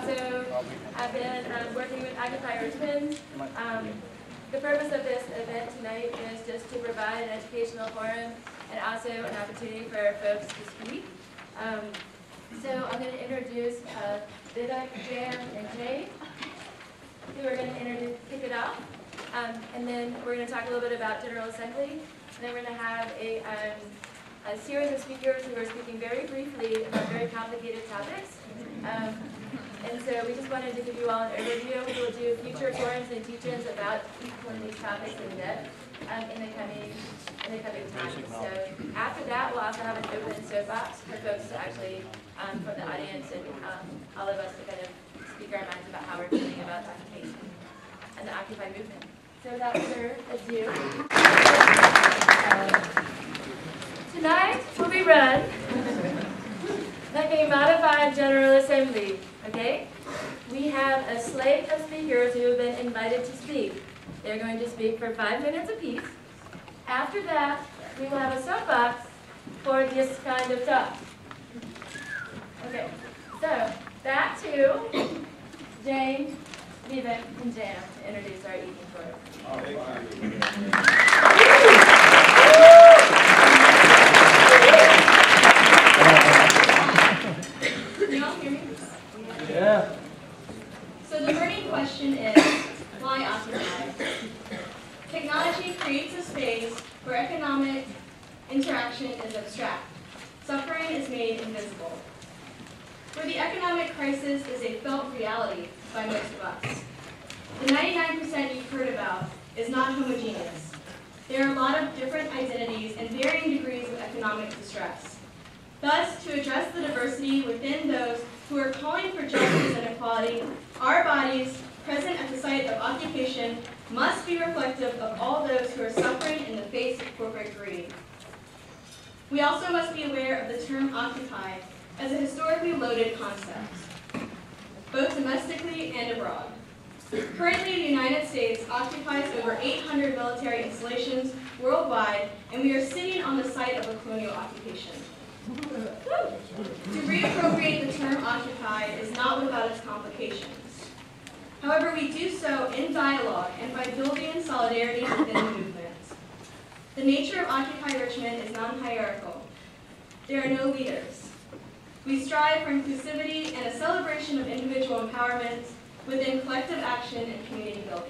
also have been working with Occupy Richmond. The purpose of this event tonight is just to provide an educational forum and also an opportunity for folks to speak. So I'm going to introduce Vivek, Jam, and Jay, who are going to kick it off. And then we're going to talk a little bit about General Assembly. And then we're going to have a series of speakers who are speaking very briefly about very complicated topics. And so we just wanted to give you all an overview. We will do future forums and teach-ins about each one of these topics in depth in the coming time. So after that, we'll also have an open soapbox for folks to actually, from the audience and all of us to kind of speak our minds about how we're feeling about occupation and the Occupy movement. So without further ado, tonight will be run like a modified General Assembly, okay? We have a slate of speakers who have been invited to speak. They're going to speak for 5 minutes apiece. After that, we will have a soapbox for this kind of talk. Okay, so back to Jane, Vivek, and Jam to introduce our evening forum. Can you all hear me? Yeah. So the burning question is, why occupy? Technology creates a space where economic interaction is abstract. Suffering is made invisible. Where the economic crisis is a felt reality by most of us. The 99% you've heard about is not homogeneous. There are a lot of different identities and varying degrees of economic distress. Thus, to address the diversity within those who are calling for justice and equality, our bodies present at the site of occupation must be reflective of all those who are suffering in the face of corporate greed. We also must be aware of the term occupy as a historically loaded concept, both domestically and abroad. Currently, the United States occupies over 800 military installations worldwide, and we are sitting on the site of a colonial occupation. To reappropriate the term occupy is not without its complications. However, we do so in dialogue and by building in solidarity within the movement. The nature of Occupy Richmond is non-hierarchical. There are no leaders. We strive for inclusivity and a celebration of individual empowerment within collective action and community building.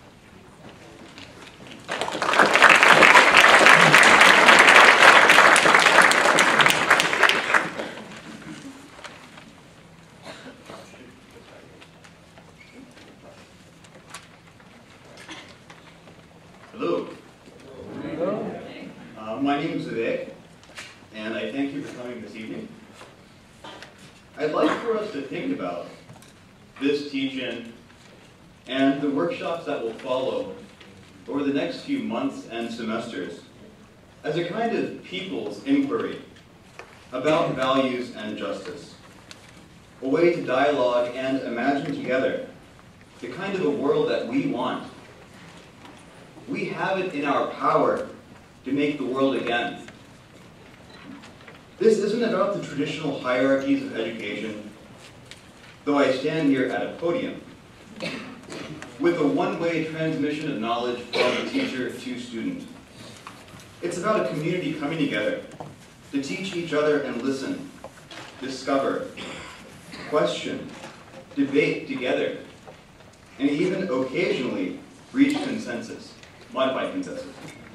Hello. My name is Vivek, and I thank you for coming this evening. I'd like for us to think about this teach-in and the workshops that will follow over the next few months and semesters as a kind of people's inquiry about values and justice, a way to dialogue and imagine together the kind of a world that we want. We have it in our power to make the world again. This isn't about the traditional hierarchies of education, though I stand here at a podium with a one-way transmission of knowledge from teacher to student. It's about a community coming together to teach each other and listen, discover, question, debate together, and even occasionally reach consensus, modified consensus.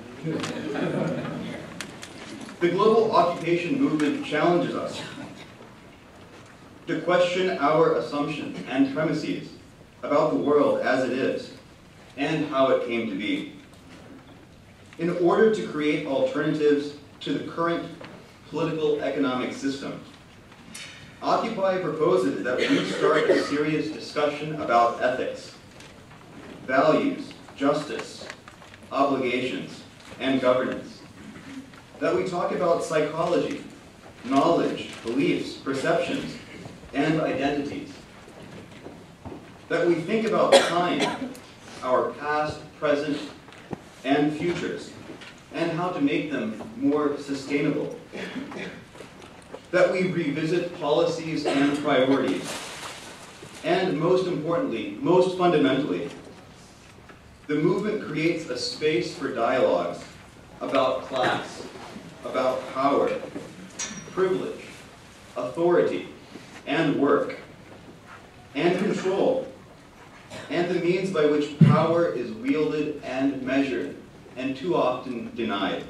The global occupation movement challenges us to question our assumptions and premises about the world as it is and how it came to be. In order to create alternatives to the current political economic system, Occupy proposes that we start a serious discussion about ethics, values, justice, obligations, and governance. That we talk about psychology, knowledge, beliefs, perceptions, and identities. That we think about time, our past, present, and futures, and how to make them more sustainable. That we revisit policies and priorities, And most importantly, most fundamentally, the movement creates a space for dialogues about class, about power, privilege, authority, and work, and control, and the means by which power is wielded and measured, and too often denied.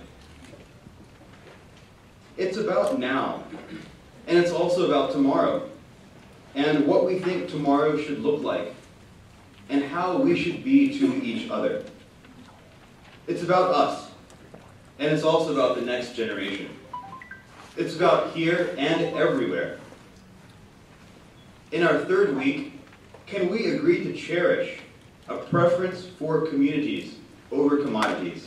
It's about now, and it's also about tomorrow, and what we think tomorrow should look like, and how we should be to each other. It's about us, and it's also about the next generation. It's about here and everywhere. In our third week, can we agree to cherish a preference for communities over commodities,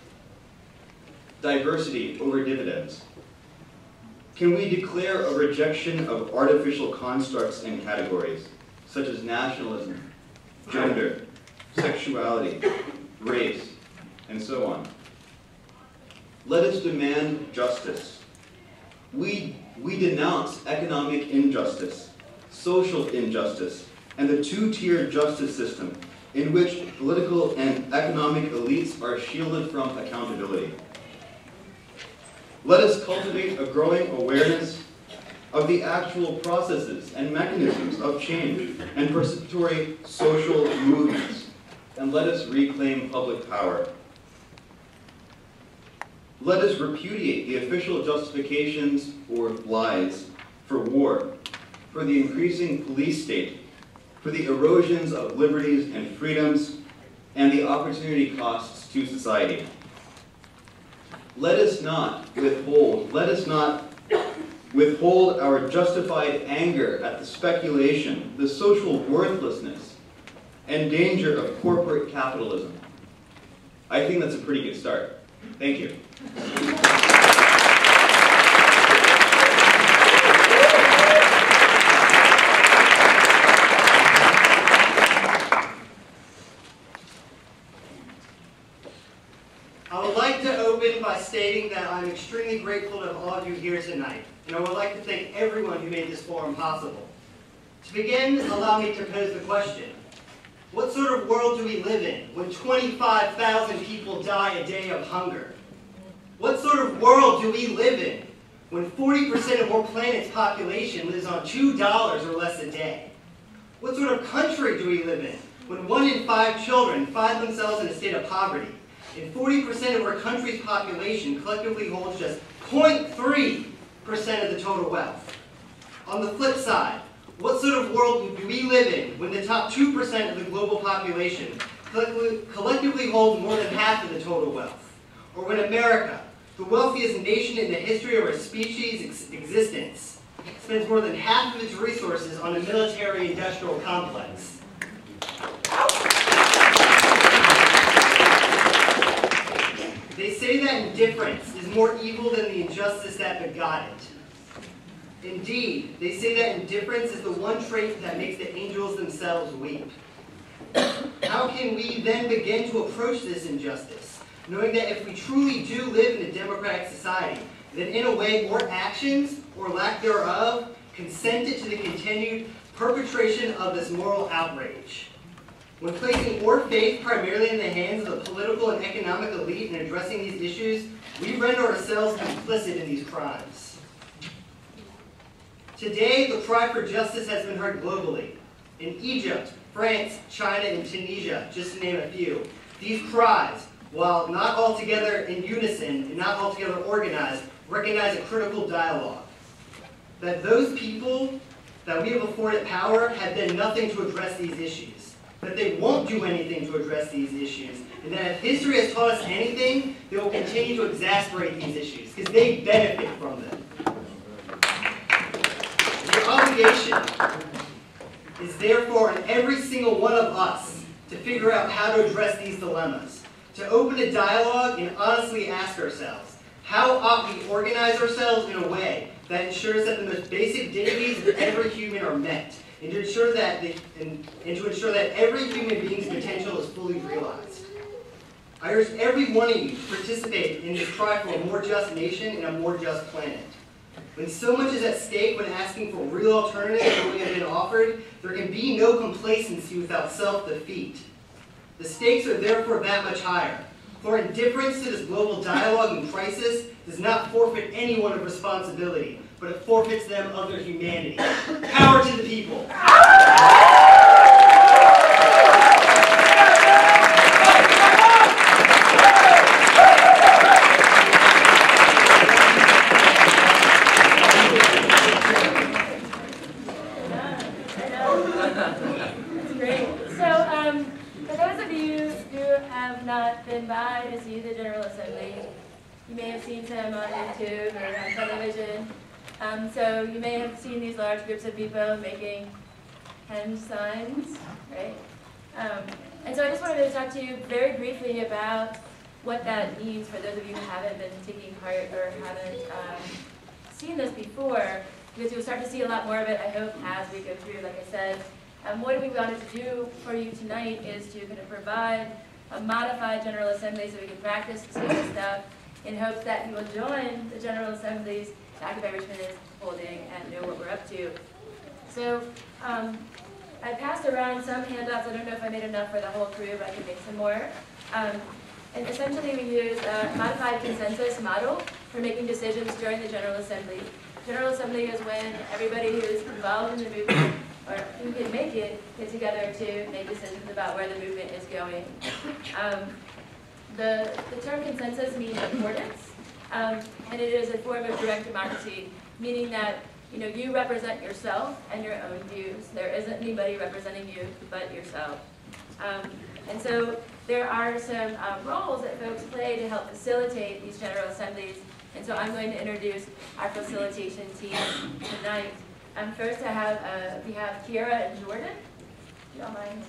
diversity over dividends? Can we declare a rejection of artificial constructs and categories, such as nationalism, gender, sexuality, race, and so on? Let us demand justice. We denounce economic injustice, social injustice, and the two-tier justice system in which political and economic elites are shielded from accountability. Let us cultivate a growing awareness of the actual processes and mechanisms of change and participatory social movements, and let us reclaim public power. Let us repudiate the official justifications for lies, for war, for the increasing police state, for the erosions of liberties and freedoms, and the opportunity costs to society. Let us not withhold our justified anger at the speculation, the social worthlessness, and danger of corporate capitalism. I think that's a pretty good start. Thank you. I would like to open by stating that I'm extremely grateful to all of you here tonight, and I would like to thank everyone who made this forum possible. To begin, allow me to pose the question: what sort of world do we live in when 25,000 people die a day of hunger? What sort of world do we live in when 40% of our planet's population lives on $2 or less a day? What sort of country do we live in when 1 in 5 children find themselves in a state of poverty, and 40% of our country's population collectively holds just 0.3% of the total wealth? On the flip side, what sort of world do we live in when the top 2% of the global population collectively hold more than half of the total wealth? Or when America, the wealthiest nation in the history of our species' existence, spends more than half of its resources on a military-industrial complex? They say that indifference is more evil than the injustice that begot it. Indeed, they say that indifference is the one trait that makes the angels themselves weep. How can we then begin to approach this injustice, knowing that if we truly do live in a democratic society, then in a way our actions, or lack thereof, consented to the continued perpetration of this moral outrage? When placing our faith primarily in the hands of the political and economic elite in addressing these issues, we render ourselves complicit in these crimes. Today, the cry for justice has been heard globally. In Egypt, France, China, and Tunisia, just to name a few, these cries, while not altogether in unison and not altogether organized, recognize a critical dialogue. That those people that we have afforded power have done nothing to address these issues. That they won't do anything to address these issues. And that if history has taught us anything, they will continue to exasperate these issues, because they benefit from them. The obligation is therefore on every single one of us to figure out how to address these dilemmas, to open a dialogue and honestly ask ourselves, how ought we organize ourselves in a way that ensures that the most basic dignities of every human are met, and to ensure that every human being's potential is fully realized. I urge every one of you to participate in this cry for a more just nation and a more just planet. When so much is at stake when asking for real alternatives to what have been offered, there can be no complacency without self-defeat. The stakes are therefore that much higher. For indifference to this global dialogue and crisis does not forfeit anyone of responsibility, but it forfeits them of their humanity. Power to the people. That's great. So, for those of you who have not been by to see the General Assembly, you may have seen some on YouTube or on television. So you may have seen these large groups of people making hand signs, right? And so I just wanted to talk to you very briefly about what that means for those of you who haven't been taking part or haven't seen this before, because you'll start to see a lot more of it, I hope, as we go through. Like I said, what we wanted to do for you tonight is to kind of provide a modified General Assembly so we can practice some of this stuff in hopes that you will join the General Assemblies Occupy Richmond is holding and know what we're up to. So I passed around some handouts. I don't know if I made enough for the whole crew, but I can make some more. And essentially we use a modified consensus model for making decisions during the General Assembly. General Assembly is when everybody who's involved in the movement or who can make it get together to make decisions about where the movement is going. The term consensus means accordance, and it is a form of direct democracy, meaning that you represent yourself and your own views. There isn't anybody representing you but yourself. And so there are some roles that folks play to help facilitate these General Assemblies. And so I'm going to introduce our facilitation team tonight. First, we have Kiera and Jordan. If you don't mind.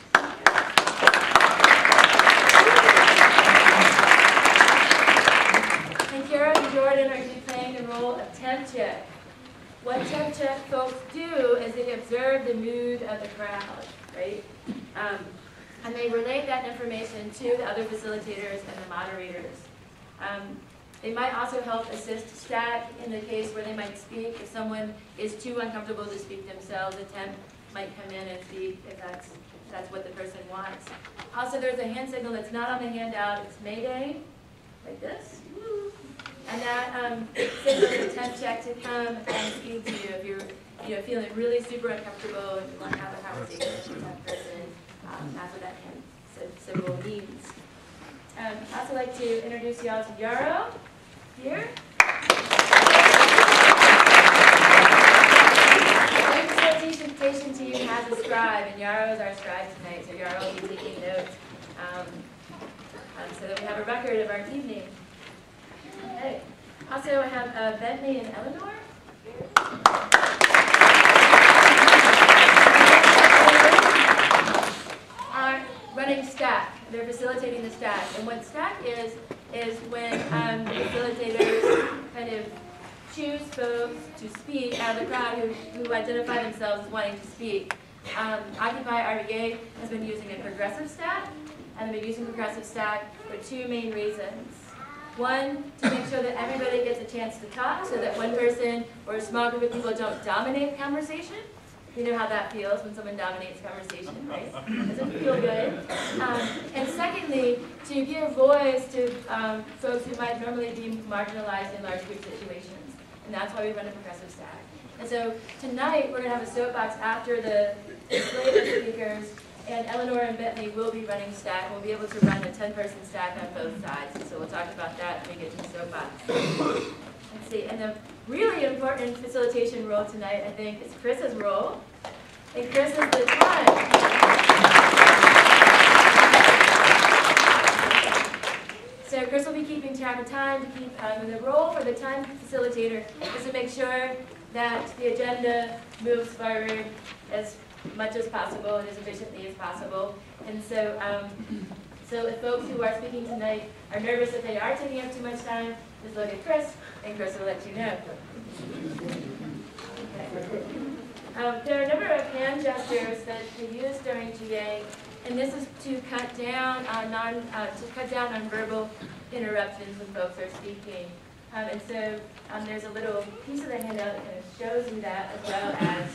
And Kiera and Jordan are going to be playing the role of temp check. What temp check folks do is they observe the mood of the crowd, right? And they relate that information to the other facilitators and the moderators. They might also help assist staff in the case where they might speak. If someone is too uncomfortable to speak themselves, a temp might come in and speak if that's what the person wants. Also, there's a hand signal that's not on the handout. It's Mayday, like this. And that signals a temp check to come and speak to you if you're feeling really super uncomfortable and you want to have a conversation with that person. That's what that hand symbol means. I'd also like to introduce y'all to Yarrow here. Our facilitation team has a scribe, and Yarrow is our scribe tonight, so Yarrow will be taking notes so that we have a record of our evening. Okay. Also, I have Bentley and Eleanor. Are running stack. They're facilitating the stack. And what stack is when facilitators kind of choose folks to speak out of the crowd who identify themselves as wanting to speak. Occupy RBA has been using a progressive stack, and they've been using progressive stack for two main reasons. One, to make sure that everybody gets a chance to talk so that one person or a small group of people don't dominate conversation. You know how that feels when someone dominates conversation, right? It doesn't feel good. And secondly, to give voice to folks who might normally be marginalized in large group situations. And that's why we run a progressive stack. And so tonight, we're going to have a soapbox after the slate of speakers, and Eleanor and Bentley will be running stack. We'll be able to run a 10-person stack on both sides. And so we'll talk about that when we get to the soapbox. Let's see, and the really important facilitation role tonight, I think, is Chris's role. And Chris is the time. So Chris will be keeping track of time. And the role for the time facilitator is to make sure that the agenda moves forward as much as possible and as efficiently as possible. And so, so if folks who are speaking tonight are nervous that they are taking up too much time, just look at Chris, and Chris will let you know. Okay. There are a number of hand gestures that we use during GA, and this is to cut down on verbal interruptions when folks are speaking. And so there's a little piece of the handout that kind of shows you that, as well as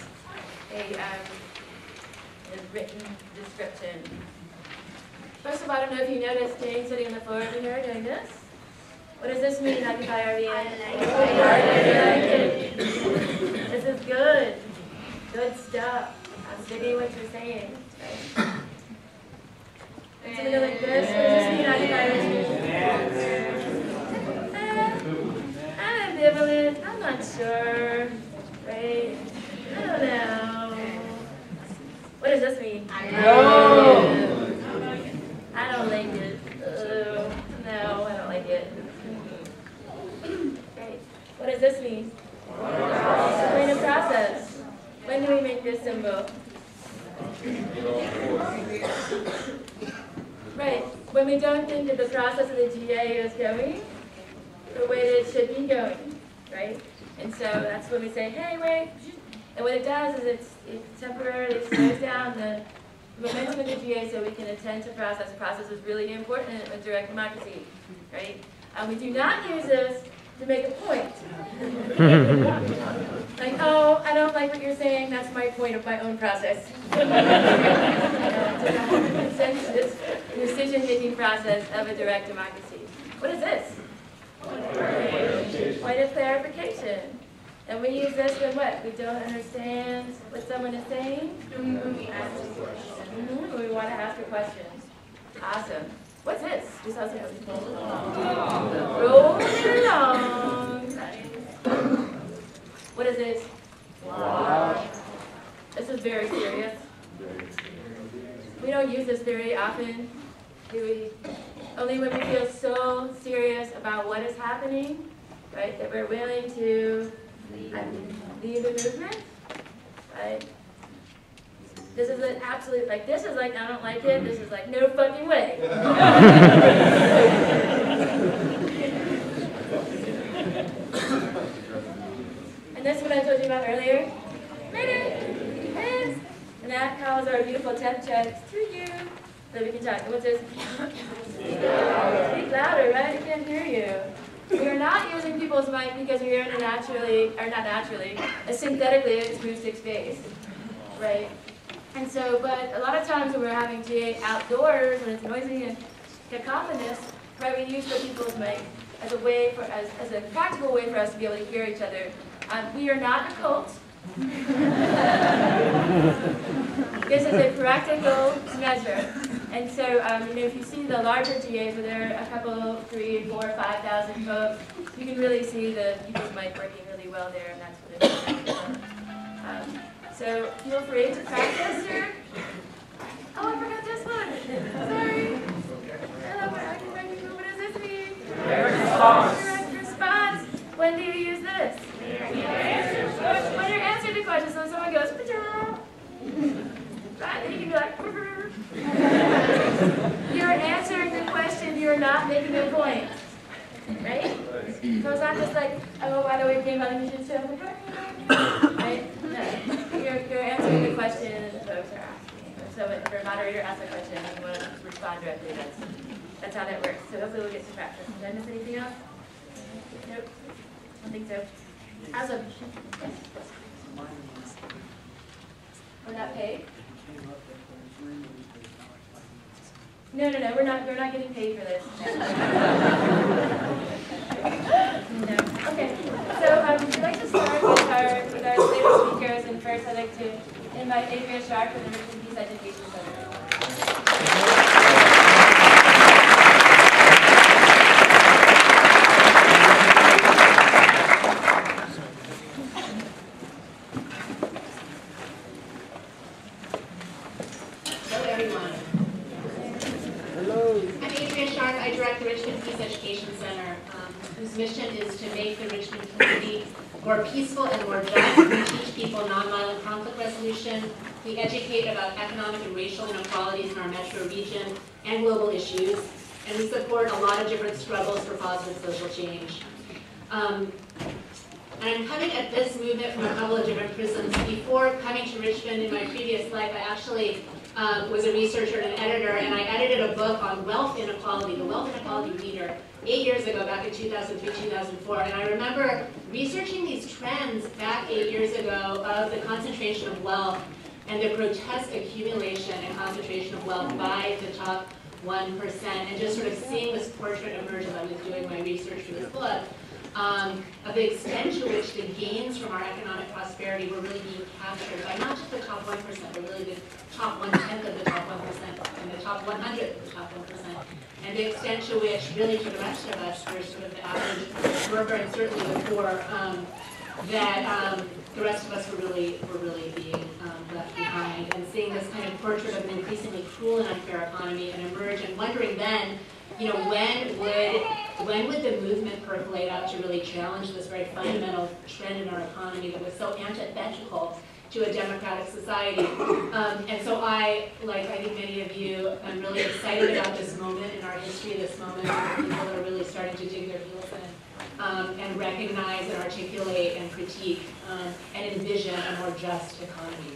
a written description. First of all, I don't know if you noticed Jane sitting on the floor over here doing this. What does this mean, Occupy RVN? I like it. This is good. Good stuff. I'm digging what you're saying. Right? And something like this. What does this mean, Occupy RVN? I'm ambivalent. I'm not sure. Right? I don't know. What does this mean? I don't like it. No, I don't like it. Great. What does this mean? Explain the process. When do we make this symbol? Right. When we don't think that the process of the GA is going the way that it should be going, right? And so that's when we say, hey, wait. And what it does is it temporarily slows down the momentum of the GA so we can attend to process. Process is really important with direct democracy, right? We do not use this to make a point. Like, oh, I don't like what you're saying, that's my point of my own process. Consensus, decision-making process of a direct democracy. What is this? Point of clarification. And we use this when what? We don't understand what someone is saying? We want to ask a question. Awesome. What's this? Just how's it roll it along. What is this? This is very serious. We don't use this very often, do we? Only when we feel so serious about what is happening, right, that we're willing to lead the movement, right? This is an absolute, like, this is like, I don't like it, this is like, no fucking way. And this is what I told you about earlier. And that calls our beautiful temp checks to you, so we can talk. What's this? Speak louder, right? I can't hear you. We are not using people's mic because we are in a naturally, or not naturally, a synthetically acoustic space, right? And so, but a lot of times when we're having GA outdoors, when it's noisy and cacophonous, right, we use the people's mic as a way for, as a practical way for us to be able to hear each other. We are not a cult. This is a practical measure. And so, you know, if you see the larger GAs where there are a couple, 3, 4, 5,000 folks, you can really see the people's mic working really well there, and that's what it is. So feel free to practice here. Oh, I forgot this one. Sorry. What does this mean? Direct response. When do you use this? When you're answering the question, so someone goes, right, then you can be like, you're answering the question, you're not making a point. Right? So it's not just like, oh, by the way, came out and you should say, right? No. You're answering the question and the folks are asking. So if your moderator asks a question and you want to respond directly, that's how that works. So hopefully we'll get to practice. Did I miss anything else? Nope. I don't think so. Awesome. Yes. We're not paid? No, we're not getting paid for this. No. Okay. So we'd like to start with our later speakers, and first I'd like to invite Adrian Sharp from the Richmond Peace Education Center. Whose mission is to make the Richmond community more peaceful and more just. We teach people nonviolent conflict resolution. We educate about economic and racial inequalities in our metro region and global issues. And we support a lot of different struggles for positive social change. And I'm coming at this movement from a couple of different prisms. Before coming to Richmond in my previous life, I actually was a researcher and an editor, and I edited a book on wealth inequality, the Wealth Inequality Reader, 8 years ago, back in 2003, 2004. And I remember researching these trends back 8 years ago of the concentration of wealth and the grotesque accumulation and concentration of wealth by the top 1%, and just sort of seeing this portrait emerge as I was doing my research for this book, of the extent to which the gains from our economic prosperity were really being captured by not just the top 1%, but really the top 1/10 of the top 1% and the top 100 of the top 1%, and the extent to which really to the rest of us, for sort of the average worker and certainly the poor, that the rest of us were really being left behind, and seeing this kind of portrait of an increasingly cruel and unfair economy and emerge, and wondering then, when would the movement percolate out to really challenge this very fundamental trend in our economy that was so antithetical to a democratic society? And so I, like I think many of you, I'm really excited about this moment in our history, this moment where people are really starting to dig their heels in and recognize and articulate and critique and envision a more just economy.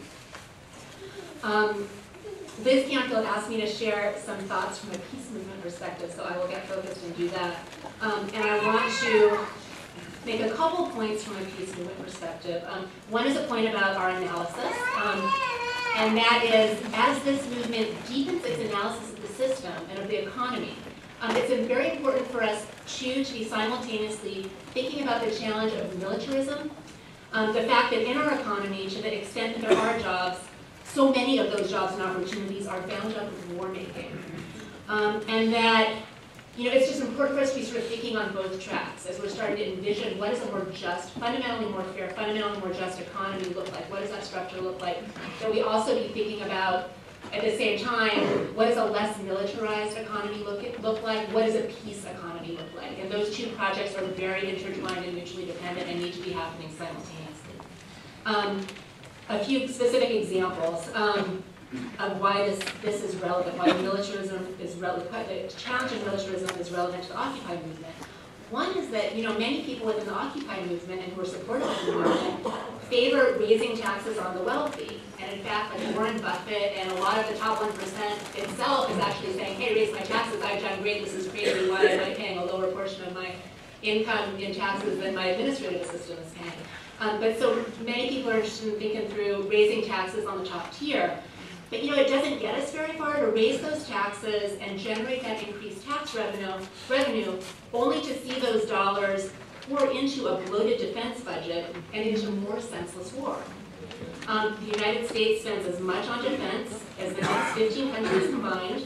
Liz Canfield asked me to share some thoughts from a peace movement perspective, so I will get focused and do that. And I want to make a couple points from a peace movement perspective. One is a point about our analysis, and that is, as this movement deepens its analysis of the system and of the economy, it's very important for us to be simultaneously thinking about the challenge of militarism, the fact that in our economy, to the extent that there are jobs, so many of those jobs and opportunities are bound up with war making. And that, it's just important for us to be sort of thinking on both tracks as we're starting to envision what does a more just, fundamentally more fair, fundamentally more just economy look like? What does that structure look like? That we also be thinking about, at the same time, what does a less militarized economy look like? What does a peace economy look like? And those two projects are very intertwined and mutually dependent and need to be happening simultaneously. A few specific examples of why this is relevant, why militarism is relevant, the challenge of militarism is relevant to the Occupy movement. One is that, many people within the Occupy movement and who are supportive of the movement favor raising taxes on the wealthy. And in fact, like Warren Buffett and a lot of the top 1% itself is actually saying, hey, raise my taxes, I've done great, this is crazy, why am I paying a lower portion of my income in taxes than my administrative assistant is paying? But so many people are interested in thinking through raising taxes on the top tier. But it doesn't get us very far to raise those taxes and generate that increased tax revenue only to see those dollars pour into a bloated defense budget and into more senseless war. The United States spends as much on defense as the next 15 countries combined.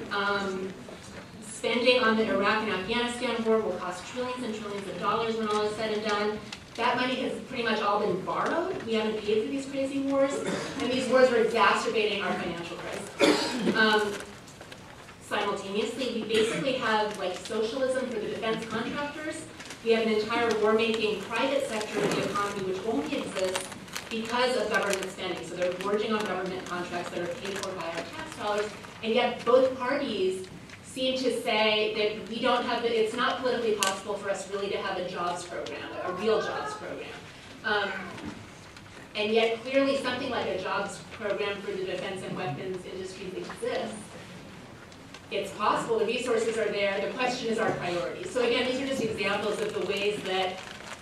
Spending on the Iraq and Afghanistan war will cost trillions and trillions of dollars when all is said and done. That money has pretty much all been borrowed. We haven't paid for these crazy wars, and these wars are exacerbating our financial crisis. Simultaneously, we basically have like socialism for the defense contractors. We have an entire war-making private sector of the economy which only exists because of government spending. So they're gorging on government contracts that are paid for by our tax dollars, and yet both parties seem to say that we don't have it's not politically possible for us really to have a jobs program, a real jobs program. And yet clearly something like a jobs program for the defense and weapons industries exists. It's possible, the resources are there, the question is our priorities. So again, these are just examples of the ways that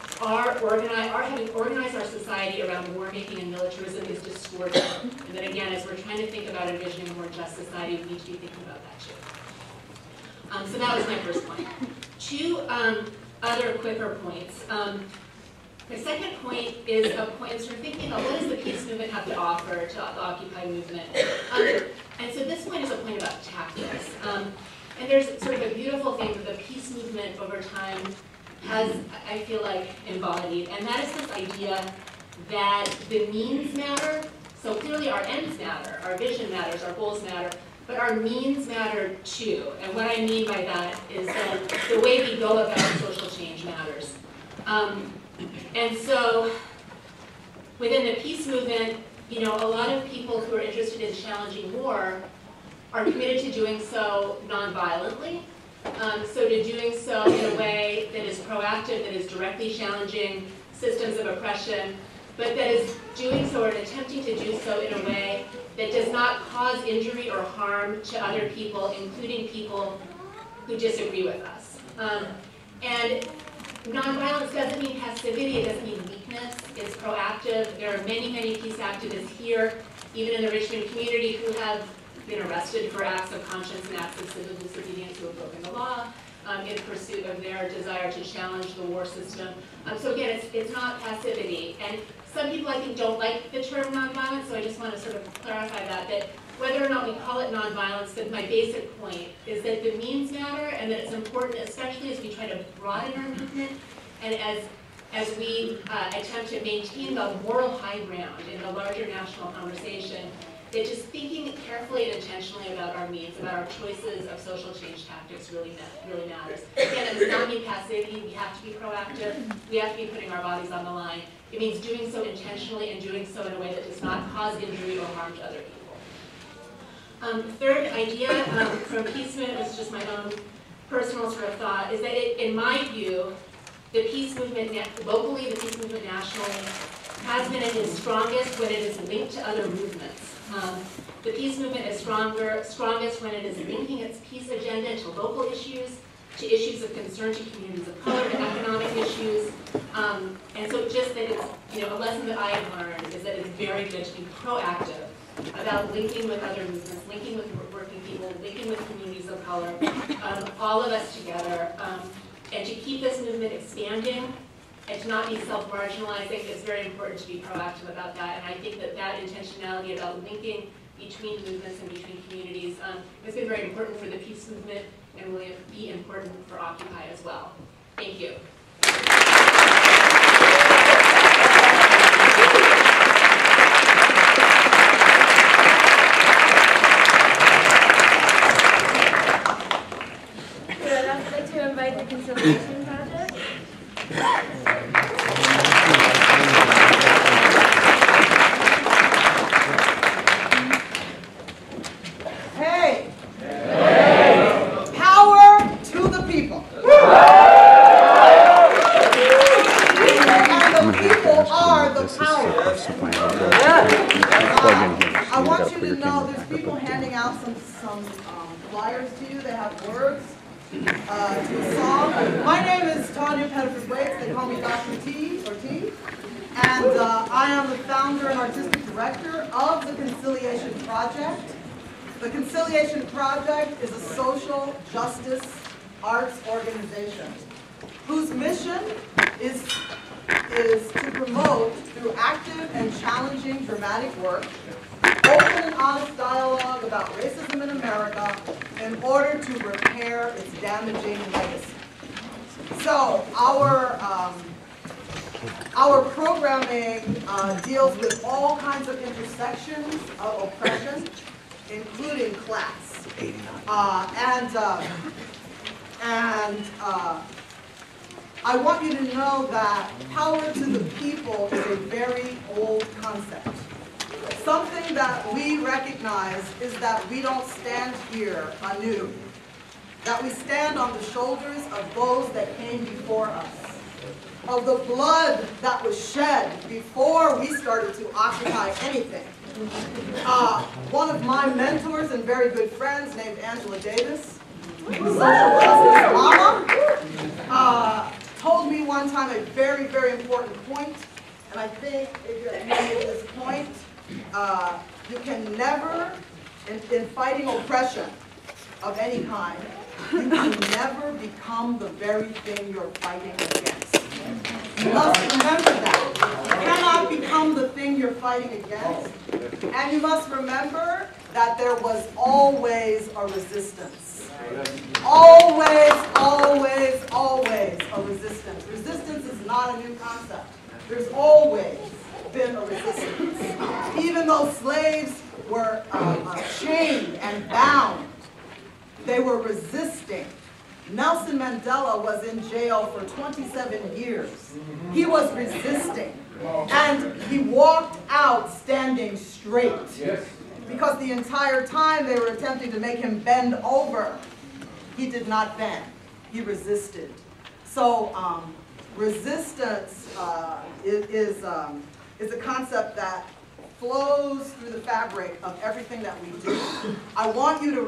having organized our society around war making and militarism is distorted. And that again, as we're trying to think about envisioning a more just society, we need to be thinking about that too. So that was my first point. Two other quicker points. The second point is a point sort of thinking about what does the peace movement have to offer to the Occupy movement. And so this point is a point about tactics. And there's sort of a beautiful thing that the peace movement over time has, I feel like, embodied. And that is this idea that the means matter. So clearly our ends matter, our vision matters, our goals matter. But our means matter too. And what I mean by that is that the way we go about social change matters. And so within the peace movement, a lot of people who are interested in challenging war are committed to doing so nonviolently. So to doing so in a way that is proactive, that is directly challenging systems of oppression, but that is doing so or attempting to do so in a way that does not cause injury or harm to other people, including people who disagree with us. And nonviolence doesn't mean passivity, it doesn't mean weakness, it's proactive. There are many, many peace activists here, even in the Richmond community, who have been arrested for acts of conscience and acts of civil disobedience, who have broken the law in pursuit of their desire to challenge the war system. So again, it's not passivity. And some people, I think, don't like the term nonviolence, so I just want to sort of clarify that whether or not we call it nonviolence, that my basic point is that the means matter, and that it's important, especially as we try to broaden our movement, and as we attempt to maintain the moral high ground in the larger national conversation, that just thinking carefully and intentionally about our means, about our choices of social change tactics really matters. Again, it does not mean passivity. We have to be proactive. We have to be putting our bodies on the line. It means doing so intentionally and doing so in a way that does not cause injury or harm to other people. Third idea from Peace Movement, this is just my own personal sort of thought, is that in my view, the peace movement locally, the peace movement nationally, has been at its strongest when it is linked to other movements. The peace movement is strongest when it is linking its peace agenda to local issues, to issues of concern to communities of color, to economic issues. And so just that it's, a lesson that I have learned is that it's very good to be proactive about linking with other movements, linking with working people, linking with communities of color, all of us together, and to keep this movement expanding and to not be self-marginalizing. It's very important to be proactive about that, and I think that intentionality about linking between movements and between communities has been very important for the peace movement and will be important for Occupy as well. Thank you. I'd like to invite the Conciliation Project. Hey! Power to the people. And the people are the power. I want you to know there's people handing out some flyers to you that have words to a song. My name is Tanya Pettiford-Waits. They call me Dr. T, or T. And I am the founder and artistic director of the Conciliation Project. The Conciliation Project is a social justice arts organization whose mission is to promote, through active and challenging dramatic work, open and honest dialogue about racism in America in order to repair its damaging legacy. So our programming deals with all kinds of intersections of oppression, including class. I want you to know that power to the people is a very old concept. Something that we recognize is that we don't stand here anew, that we stand on the shoulders of those that came before us, of the blood that was shed before we started to occupy anything. One of my mentors and very good friends named Angela Davis, social justice mama, told me one time a very, very important point, and I think if you're at this point, you can never, in fighting oppression of any kind, you can never become the very thing you're fighting against. You must remember that. You cannot become the thing you're fighting against. And you must remember that there was always a resistance. Always, always, always a resistance. Resistance is not a new concept. There's always been a resistance. Even though slaves were chained and bound, they were resisting. Nelson Mandela was in jail for 27 years. He was resisting. And he walked out standing straight. Because the entire time they were attempting to make him bend over, he did not bend. He resisted. So resistance is a concept that flows through the fabric of everything that we do. I want you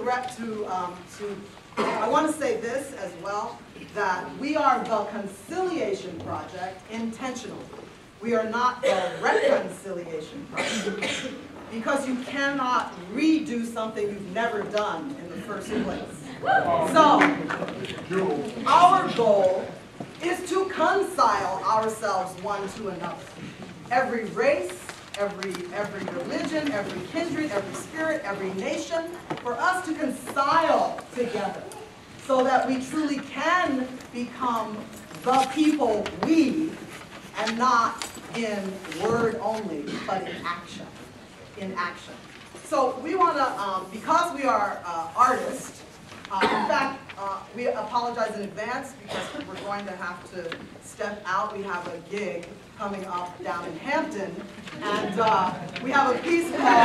I want to say this as well, that we are the Conciliation Project intentionally. We are not the Reconciliation Project, because you cannot redo something you've never done in the first place. So, our goal is to reconcile ourselves one to another. Every race, every religion, every kindred, every spirit, every nation, for us to reconcile together so that we truly can become the people we, and not in word only, but in action. In action. So we want to, because we are artists, in fact, we apologize in advance because we're going to have to step out. We have a gig coming up down in Hampton, and we have a piece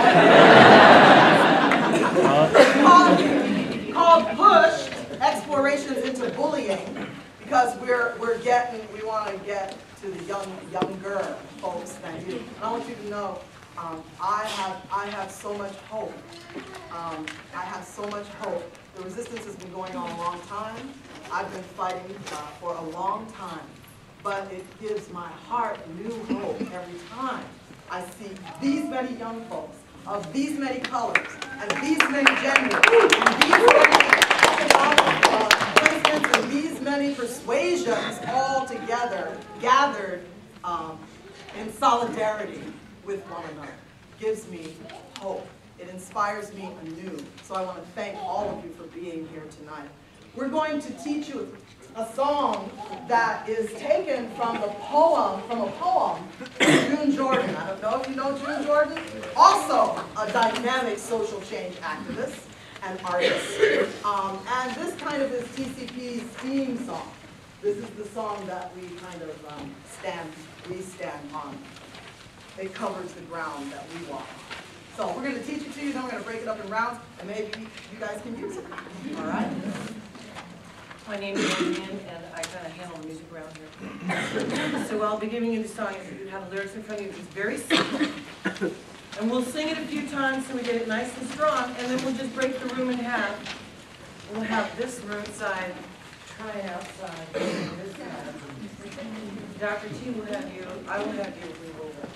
called Push, Explorations into Bullying, because we want to get to the younger folks than you. And I want you to know, I have so much hope. I have so much hope. The resistance has been going on a long time. I've been fighting for a long time. But it gives my heart new hope every time I see these many young folks of these many colors and these many genders and these many economic placements and these many persuasions all together, gathered in solidarity with one another. Gives me hope. It inspires me anew. So I want to thank all of you for being here tonight. We're going to teach you a song that is taken from a poem of June Jordan. I don't know if you know June Jordan. Also a dynamic social change activist and artist. And this kind of is TCP's theme song. This is the song that we kind of stand on. It covers the ground that we walk on. So we're going to teach it to you, then we're going to break it up in rounds, and maybe you guys can use it. All right? My name is Ann, and I kind of handle the music around here. So I'll be giving you the song. If you have the lyrics in front of you, it's very simple. And we'll sing it a few times so we get it nice and strong, and then we'll just break the room in half. We'll have this room side, try it outside, this side. Dr. T will have you, I will have you move over.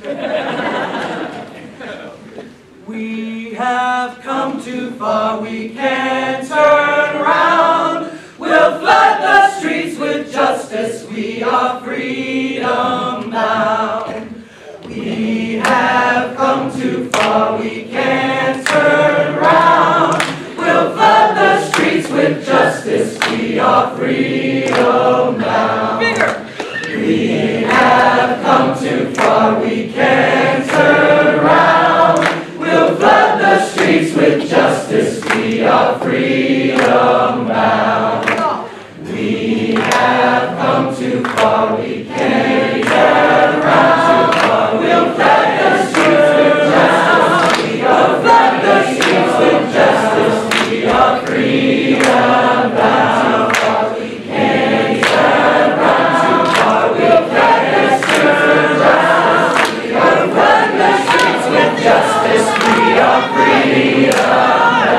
We have come too far, we can't turn around. We'll flood the streets with justice, we are freedom bound. We have come too far, we can't turn around. We'll flood the streets with justice, we are freedom bound. Bigger! We have come too far, we can't turn around. We'll flood the streets with justice, we are freedom bound. We have come too far, we can't turn around. We'll flood the streets with justice, we are flood the streets with justice, we are freedom bound. We can't turn around. We'll flood the streets with justice, we'll flood the streets with justice, we are freedom bound.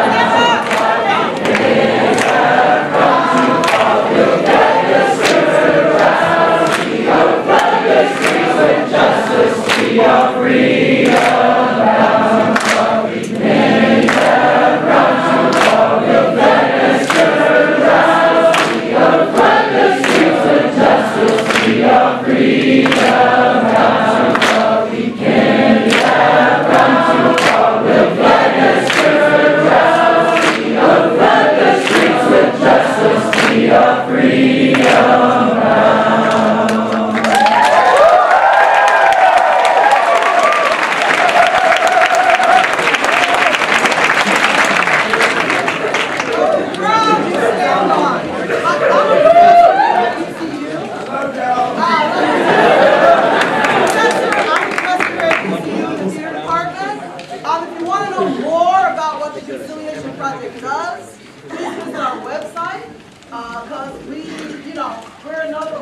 We are freedom bound. We can't have run too far. We'll let us turn around. We'll flood the streets with justice. We are freedom bound. We can't have run too far. We'll let us turn around. We'll flood the streets with justice. We are freedom bound.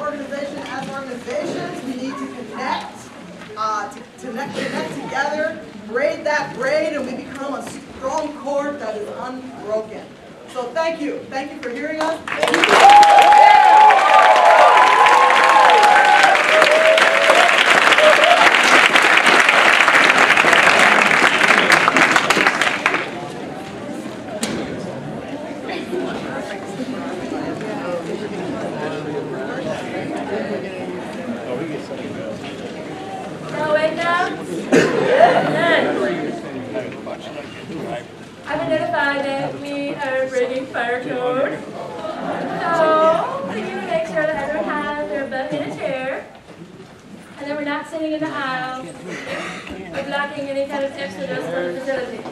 We're another organization. As organizations, we need to connect together braid that braid and we become a strong cord that is unbroken. So thank you. Thank you for hearing us. I've been notified that we are breaking fire code. So, we need to make sure that everyone has their butt in a chair, and that we're not sitting in the aisle or blocking any kind of exodus from the facility.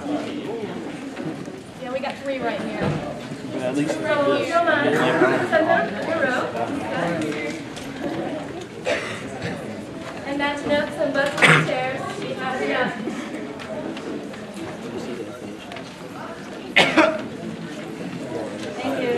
Yeah, we got 3 right here. So, if you don't mind, send them your row. And matching up some butts in the chairs. We have enough. Thank you.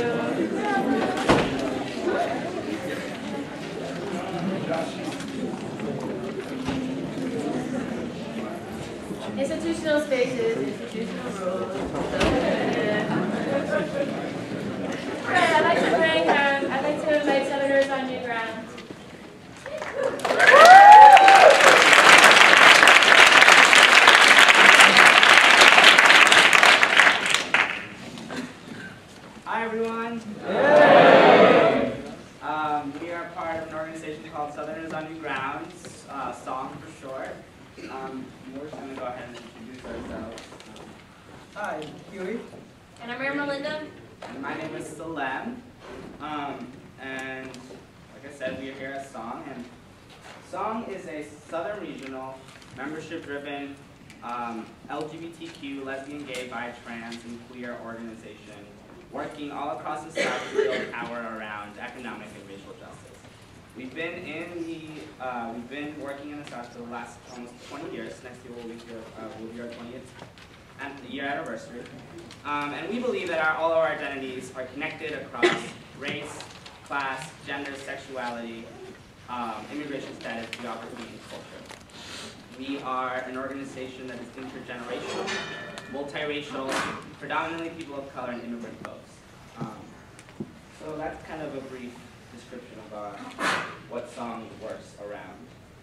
Institutional spaces, institutional rules. Right, I'd like to invite Southerners on new ground. Hi everyone. We are part of an organization called Southerners on New Ground, SONG for short. We're just going to go ahead and introduce ourselves. Hi, Huey. And I'm Melinda. And my name is Salem. And like I said, we are here at SONG. And SONG is a Southern regional, membership-driven, LGBTQ, lesbian, gay, bi, trans, and queer organization working all across the South to build power around economic and racial justice. We've been working in the South for the last almost 20 years. Next year will be our 20th year anniversary. And we believe that all of our identities are connected across race, class, gender, sexuality, immigration status, geography, and culture. We are an organization that is intergenerational, multiracial, predominantly people of color, and immigrant folks. So that's kind of a brief description of what SONG works around.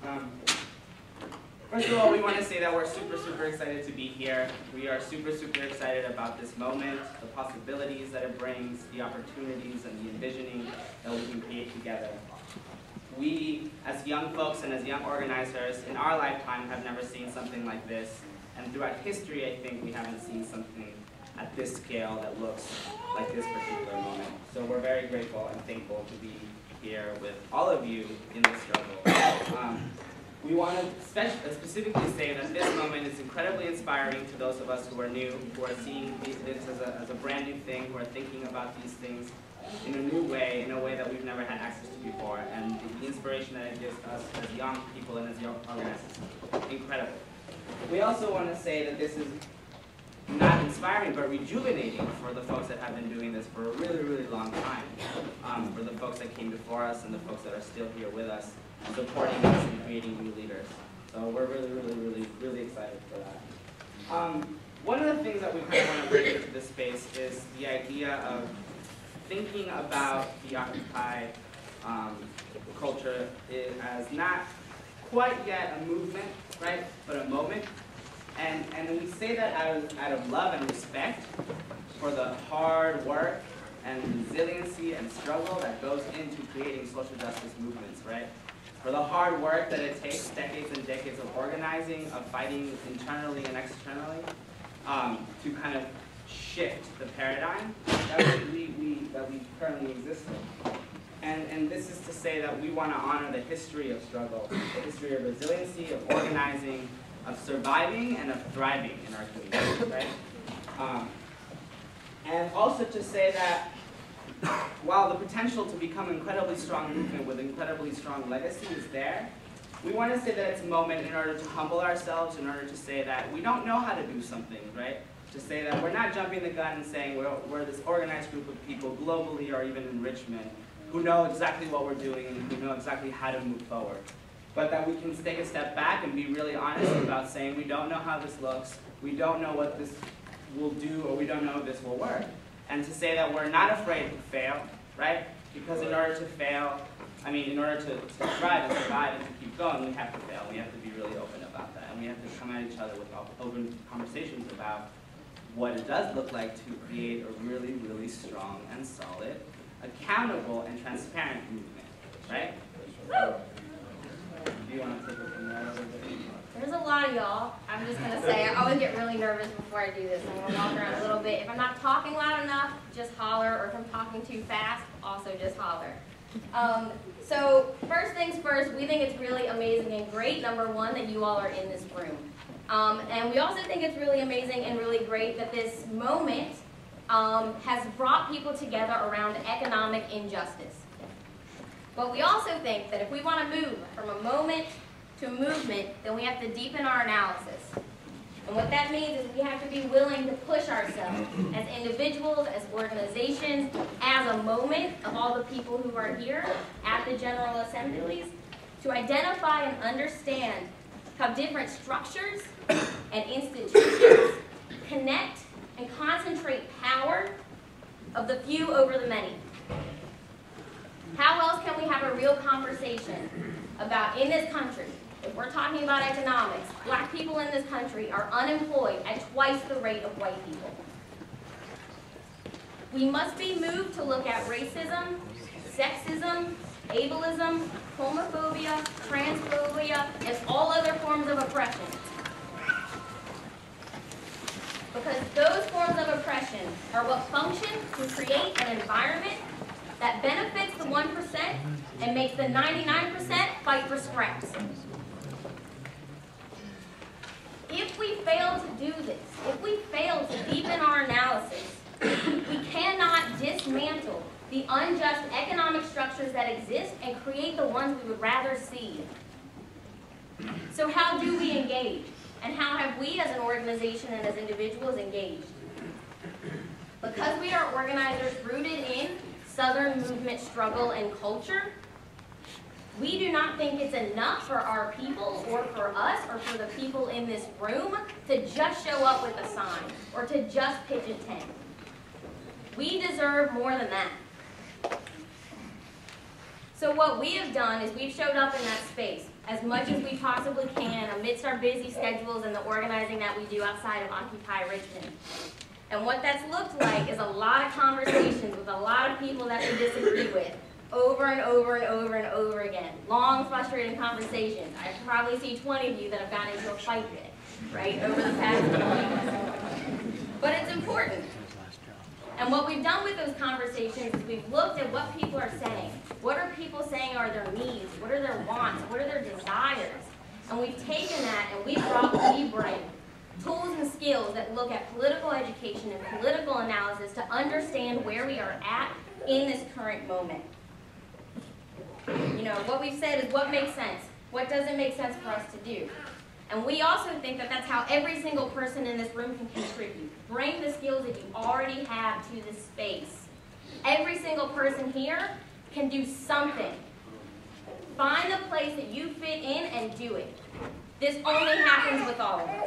First of all, we want to say that we're super excited to be here. We are super excited about this moment, the possibilities that it brings, the opportunities and the envisioning that we can create together. We, as young folks and as young organizers, in our lifetime have never seen something like this. And throughout history, I think we haven't seen something at this scale that looks like this particular moment. So we're very grateful and thankful to be here with all of you in this struggle. We want to specifically say that this moment is incredibly inspiring to those of us who are new, who are seeing this as a brand new thing, who are thinking about these things in a new way, in a way that we've never had access to before. And the inspiration that it gives us as young people and as young organizers is incredible. We also want to say that this is not inspiring, but rejuvenating for the folks that have been doing this for a really long time. For the folks that came before us and the folks that are still here with us, supporting us and creating new leaders. So we're really excited for that. One of the things that we kind of want to bring into this space is the idea of thinking about the Occupy culture as not quite yet a movement, right, but a moment. And we say that out of love and respect for the hard work and resiliency and struggle that goes into creating social justice movements, right? For the hard work that it takes, decades and decades of organizing, of fighting internally and externally, to kind of shift the paradigm that we currently exist in. And this is to say that we want to honor the history of struggle, the history of resiliency, of organizing, of surviving, and of thriving in our community, right? And also to say that while the potential to become an incredibly strong movement with incredibly strong legacy is there, we want to say that it's a moment in order to humble ourselves, in order to say that we don't know how to do something, right? To say that we're not jumping the gun and saying we're this organized group of people globally or even in Richmond who know exactly what we're doing and who know exactly how to move forward. but that we can take a step back and be really honest about saying we don't know how this looks, we don't know what this will do, or we don't know if this will work. And to say that we're not afraid to fail, right? Because in order to fail, in order to thrive and survive and to keep going, we have to fail. We have to be really open about that. And we have to come at each other with open conversations about what it does look like to create a really, really strong and solid, accountable and transparent movement, right? Do you want to take it from there a little bit? There's a lot of y'all. I'm just going to say, I always get really nervous before I do this. I'm going to walk around a little bit. If I'm not talking loud enough, just holler. Or if I'm talking too fast, also just holler. So first things first, we think it's really amazing and great, number one, that you all are in this room. And we also think it's really amazing and really great that this moment has brought people together around economic injustice. But we also think that if we want to move from a moment to a movement, then we have to deepen our analysis. And what that means is we have to be willing to push ourselves as individuals, as organizations, as a moment of all the people who are here at the General Assemblies to identify and understand how different structures and institutions connect and concentrate power of the few over the many. How else can we have a real conversation about, in this country, if we're talking about economics, black people in this country are unemployed at twice the rate of white people. We must be moved to look at racism, sexism, ableism, homophobia, transphobia, and all other forms of oppression. Because those forms of oppression are what function to create an environment that benefits the 1% and makes the 99% fight for scraps. If we fail to do this, if we fail to deepen our analysis, we cannot dismantle the unjust economic structures that exist and create the ones we would rather see. So how do we engage? And how have we as an organization and as individuals engaged? Because we are organizers rooted in Southern movement struggle and culture, we do not think it's enough for our people or for us or for the people in this room to just show up with a sign or to just pitch a tent. We deserve more than that. So what we have done is we've showed up in that space as much as we possibly can amidst our busy schedules and the organizing that we do outside of Occupy Richmond. And what that's looked like is a lot of conversations with a lot of people that we disagree with, over and over and over and over again. Long, frustrating conversations. I probably see 20 of you that have gotten into a fight with, right, over the past month. But it's important. And what we've done with those conversations is we've looked at what people are saying. What are people saying are their needs? What are their wants? What are their desires? And we've taken that and we bring tools and skills that look at political education and political analysis to understand where we are at in this current moment. You know, what we've said is what makes sense, what doesn't make sense for us to do. And we also think that that's how every single person in this room can contribute. Bring the skills that you already have to this space. Every single person here can do something. Find the place that you fit in and do it. This only happens with all of us.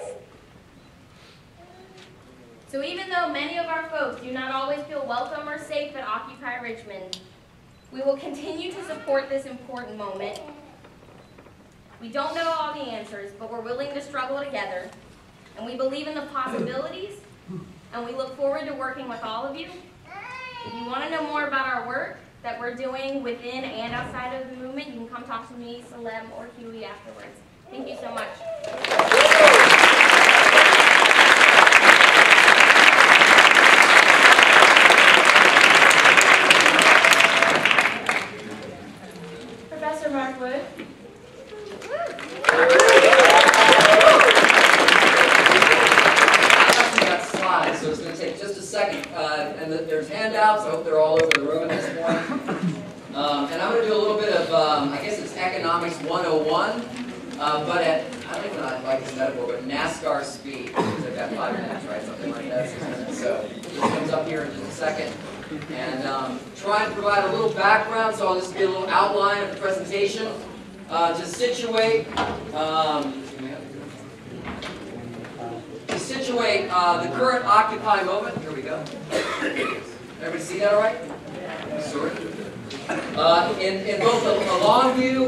So even though many of our folks do not always feel welcome or safe at Occupy Richmond, we will continue to support this important moment. We don't know all the answers, but we're willing to struggle together, and we believe in the possibilities, and we look forward to working with all of you. If you want to know more about our work that we're doing within and outside of the movement, you can come talk to me, Salem, or Huey afterwards. Thank you so much. Professor Mark Wood. So it's going to take just a second. And there's handouts. I hope they're all over the room at this point. And I'm going to do a little bit of, I guess it's Economics 101, but at, I don't even know how I like this metaphor, but NASCAR speed. I've got 5 minutes, right? Something like that, 6 minutes. So this comes up here in just a second. And try and provide a little background, so I'll just give a little outline of the presentation. to situate the current Occupy movement. Here we go. Everybody see that all right? Sort of. In both a long view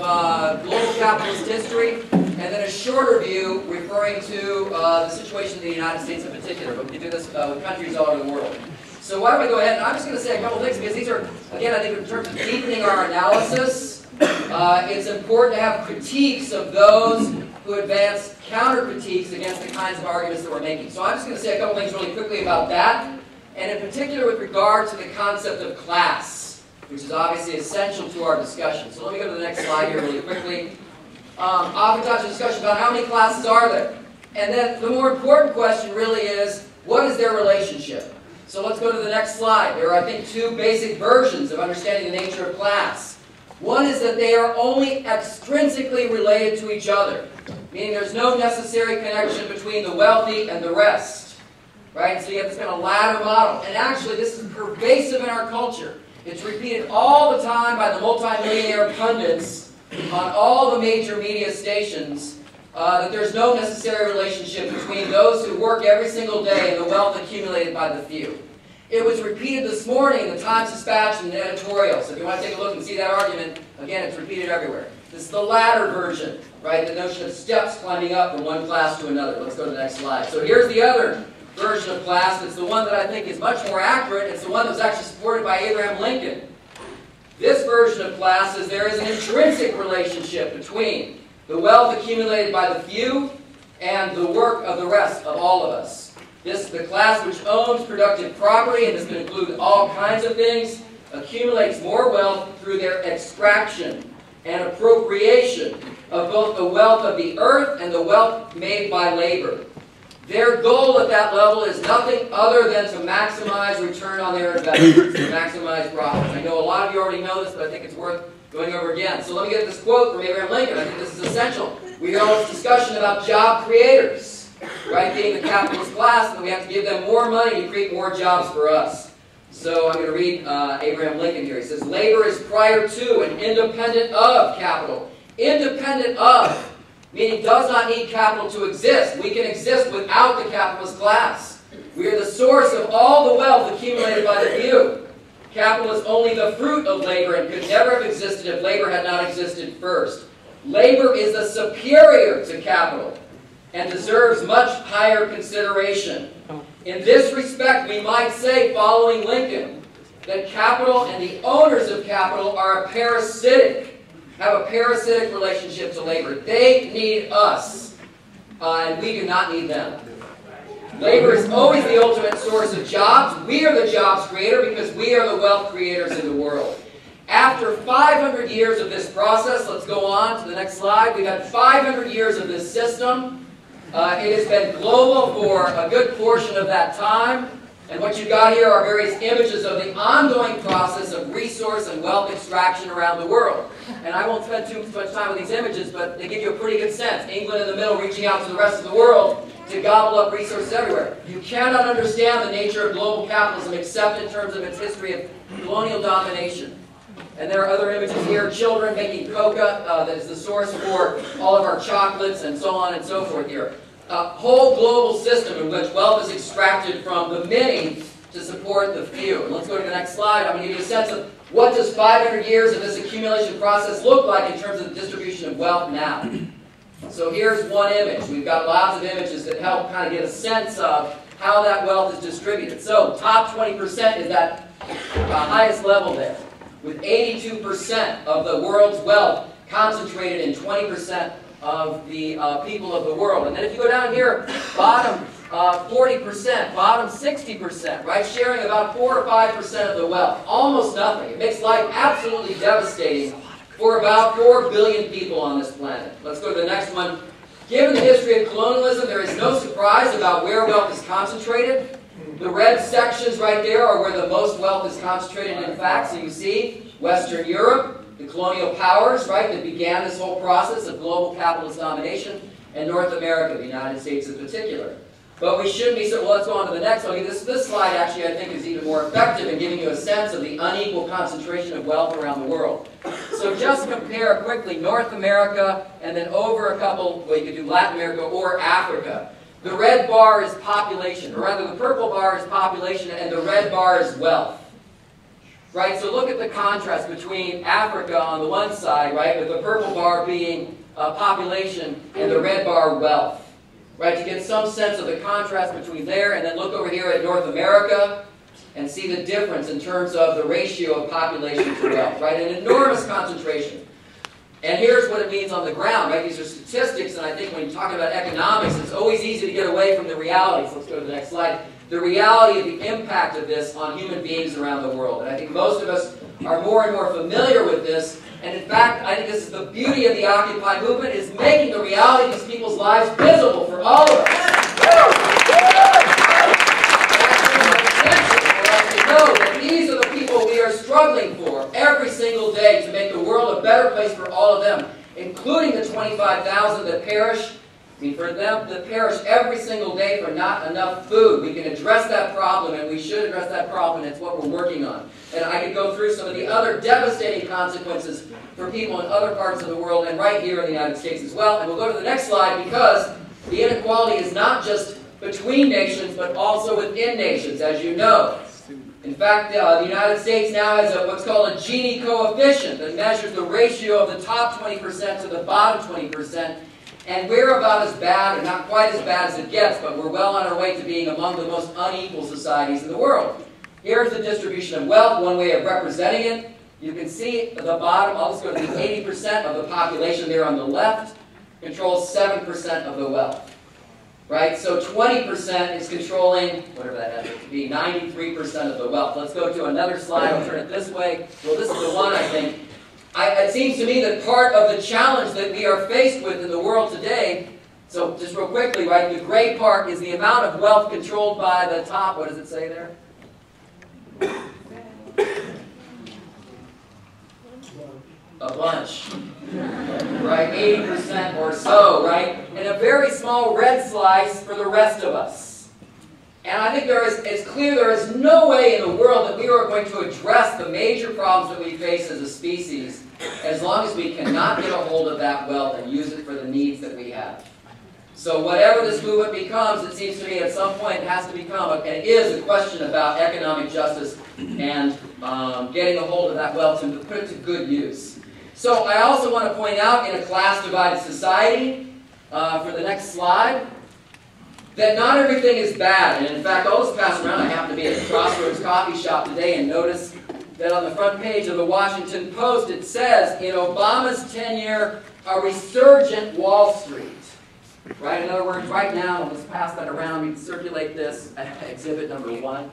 of global capitalist history and then a shorter view referring to the situation in the United States in particular. But we can do this with countries all over the world. So why don't we go ahead, and I'm just going to say a couple things because these are, again, I think in terms of deepening our analysis, it's important to have critiques of those who advance counter-critiques against the kinds of arguments that we're making. So I'm just going to say a couple things really quickly about that, and in particular with regard to the concept of class, which is obviously essential to our discussion. So let me go to the next slide here really quickly. Oftentimes a discussion about how many classes are there. And then the more important question really is, what is their relationship? So let's go to the next slide. There are, I think, two basic versions of understanding the nature of class. One is that they are only extrinsically related to each other, meaning there's no necessary connection between the wealthy and the rest. Right? So you have this kind of ladder model. And actually, this is pervasive in our culture. It's repeated all the time by the multimillionaire pundits on all the major media stations that there's no necessary relationship between those who work every single day and the wealth accumulated by the few. It was repeated this morning in the Times-Dispatch and the editorial. So if you want to take a look and see that argument, again, it's repeated everywhere. This is the latter version, right? The notion of steps climbing up from one class to another. Let's go to the next slide. So here's the other version of class. It's the one that I think is much more accurate. It's the one that was actually supported by Abraham Lincoln. This version of class is there is an intrinsic relationship between the wealth accumulated by the few and the work of the rest of all of us. The class which owns productive property, and this can include all kinds of things, accumulates more wealth through their extraction and appropriation of both the wealth of the earth and the wealth made by labor. Their goal at that level is nothing other than to maximize return on their investments, to maximize profits. I know a lot of you already know this, but I think it's worth going over again. So let me get this quote from Abraham Lincoln. I think this is essential. We hear all this discussion about job creators, right, being the capitalist class, and we have to give them more money to create more jobs for us. So I'm going to read Abraham Lincoln here. He says, labor is prior to and independent of capital. Independent of, meaning does not need capital to exist. We can exist without the capitalist class. We are the source of all the wealth accumulated by the few. Capital is only the fruit of labor and could never have existed if labor had not existed first. Labor is the superior to capital and deserves much higher consideration. In this respect, we might say, following Lincoln, that capital and the owners of capital are have a parasitic relationship to labor. They need us, and we do not need them. Labor is always the ultimate source of jobs. We are the jobs creator because we are the wealth creators in the world. After 500 years of this process, let's go on to the next slide. We've had 500 years of this system. It has been global for a good portion of that time. And what you've got here are various images of the ongoing process of resource and wealth extraction around the world. And I won't spend too much time with these images, but they give you a pretty good sense. England in the middle reaching out to the rest of the world to gobble up resources everywhere. You cannot understand the nature of global capitalism except in terms of its history of colonial domination. And there are other images here, children making coca, that is the source for all of our chocolates and so on and so forth here. A whole global system in which wealth is extracted from the many to support the few. And let's go to the next slide. I'm going to give you a sense of what does 500 years of this accumulation process look like in terms of the distribution of wealth now. So here's one image. We've got lots of images that help kind of get a sense of how that wealth is distributed. So top 20% is that highest level there, with 82% of the world's wealth concentrated in 20% of the people of the world. And then if you go down here, bottom 40%, bottom 60%, right? Sharing about 4 or 5% of the wealth. Almost nothing. It makes life absolutely devastating for about 4 billion people on this planet. Let's go to the next one. Given the history of colonialism, there is no surprise about where wealth is concentrated. The red sections right there are where the most wealth is concentrated, in fact. So you see Western Europe, the colonial powers, right, that began this whole process of global capitalist domination, and North America, the United States in particular. But we shouldn't be so, well, let's go on to the next one. This slide actually I think is even more effective in giving you a sense of the unequal concentration of wealth around the world. So just compare quickly North America and then over a couple, well, you could do Latin America or Africa. The red bar is population, or rather the purple bar is population and the red bar is wealth. Right, so look at the contrast between Africa on the one side, right, with the purple bar being population and the red bar wealth. Right, to get some sense of the contrast between there, and then look over here at North America and see the difference in terms of the ratio of population to wealth, right? An enormous concentration. And here's what it means on the ground, right? These are statistics, and I think when you're talking about economics, it's always easy to get away from the realities. Let's go to the next slide. The reality of the impact of this on human beings around the world. And I think most of us are more and more familiar with this. And in fact, I think this is the beauty of the Occupy movement, is making the reality of these people's lives visible for all of us. Know that these are the people we are struggling for every single day to make the world a better place for all of them, including the 25,000 that perish. I mean, for them that perish every single day for not enough food. We can address that problem, and we should address that problem, and it's what we're working on. And I could go through some of the other devastating consequences for people in other parts of the world, and right here in the United States as well. And we'll go to the next slide, because the inequality is not just between nations, but also within nations, as you know. In fact, the United States now has what's called a Gini coefficient that measures the ratio of the top 20% to the bottom 20%. And we're about as bad, and not quite as bad as it gets, but we're well on our way to being among the most unequal societies in the world. Here's the distribution of wealth, one way of representing it. You can see at the bottom, I'll just go to the 80% of the population there on the left controls 7% of the wealth. Right? So 20% is controlling, whatever that happens to be, 93% of the wealth. Let's go to another slide. I'll turn it this way. Well, this is the one, I think. It seems to me that part of the challenge that we are faced with in the world today, so just real quickly, right, the gray part is the amount of wealth controlled by the top, what does it say there? A bunch. Right, 80% or so, right? And a very small red slice for the rest of us. And I think it's clear there is no way in the world that we are going to address the major problems that we face as a species as long as we cannot get a hold of that wealth and use it for the needs that we have. So whatever this movement becomes, it seems to me at some point it has to become, and it is a question about economic justice and getting a hold of that wealth and to put it to good use. So I also want to point out, in a class-divided society, for the next slide, that not everything is bad. And in fact, I'll just pass around. I happen to be at the Crossroads Coffee Shop today and notice that on the front page of the Washington Post it says, in Obama's tenure, a resurgent Wall Street. Right? In other words, right now, let's pass that around. We can circulate this, exhibit number 1.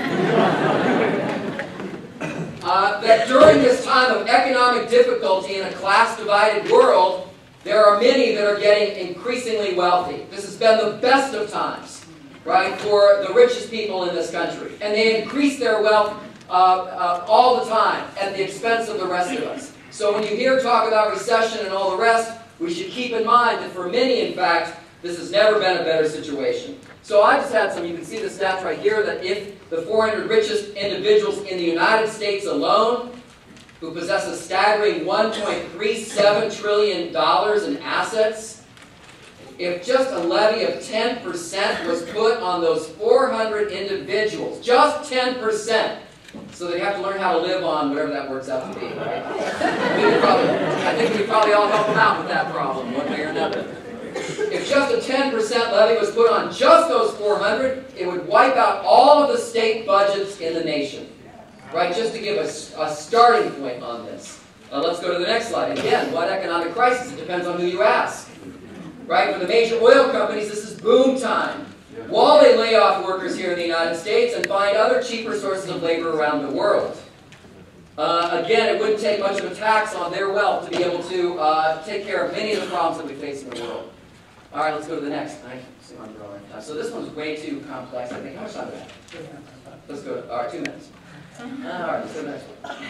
That during this time of economic difficulty in a class-divided world, there are many that are getting increasingly wealthy. This has been the best of times, right, for the richest people in this country. And they increase their wealth all the time at the expense of the rest of us. So when you hear talk about recession and all the rest, we should keep in mind that for many, in fact, this has never been a better situation. So I just had some, you can see the stats right here, that if the 400 richest individuals in the United States alone, who possess a staggering $1.37 trillion in assets, if just a levy of 10% was put on those 400 individuals, just 10%, so they have to learn how to live on whatever that works out to be, right? I think we probably all help them out with that problem, one way or another. If just a 10% levy was put on just those 400, it would wipe out all of the state budgets in the nation. Right, just to give us a starting point on this. Let's go to the next slide. Again, what economic crisis? It depends on who you ask. Right, for the major oil companies, this is boom time. While they lay off workers here in the United States and find other cheaper sources of labor around the world. Again, it wouldn't take much of a tax on their wealth to be able to take care of many of the problems that we face in the world. All right, let's go to the next. So this one's way too complex, I think. How much time do we have? Let's go. All right, 2 minutes. All right, let's go to the next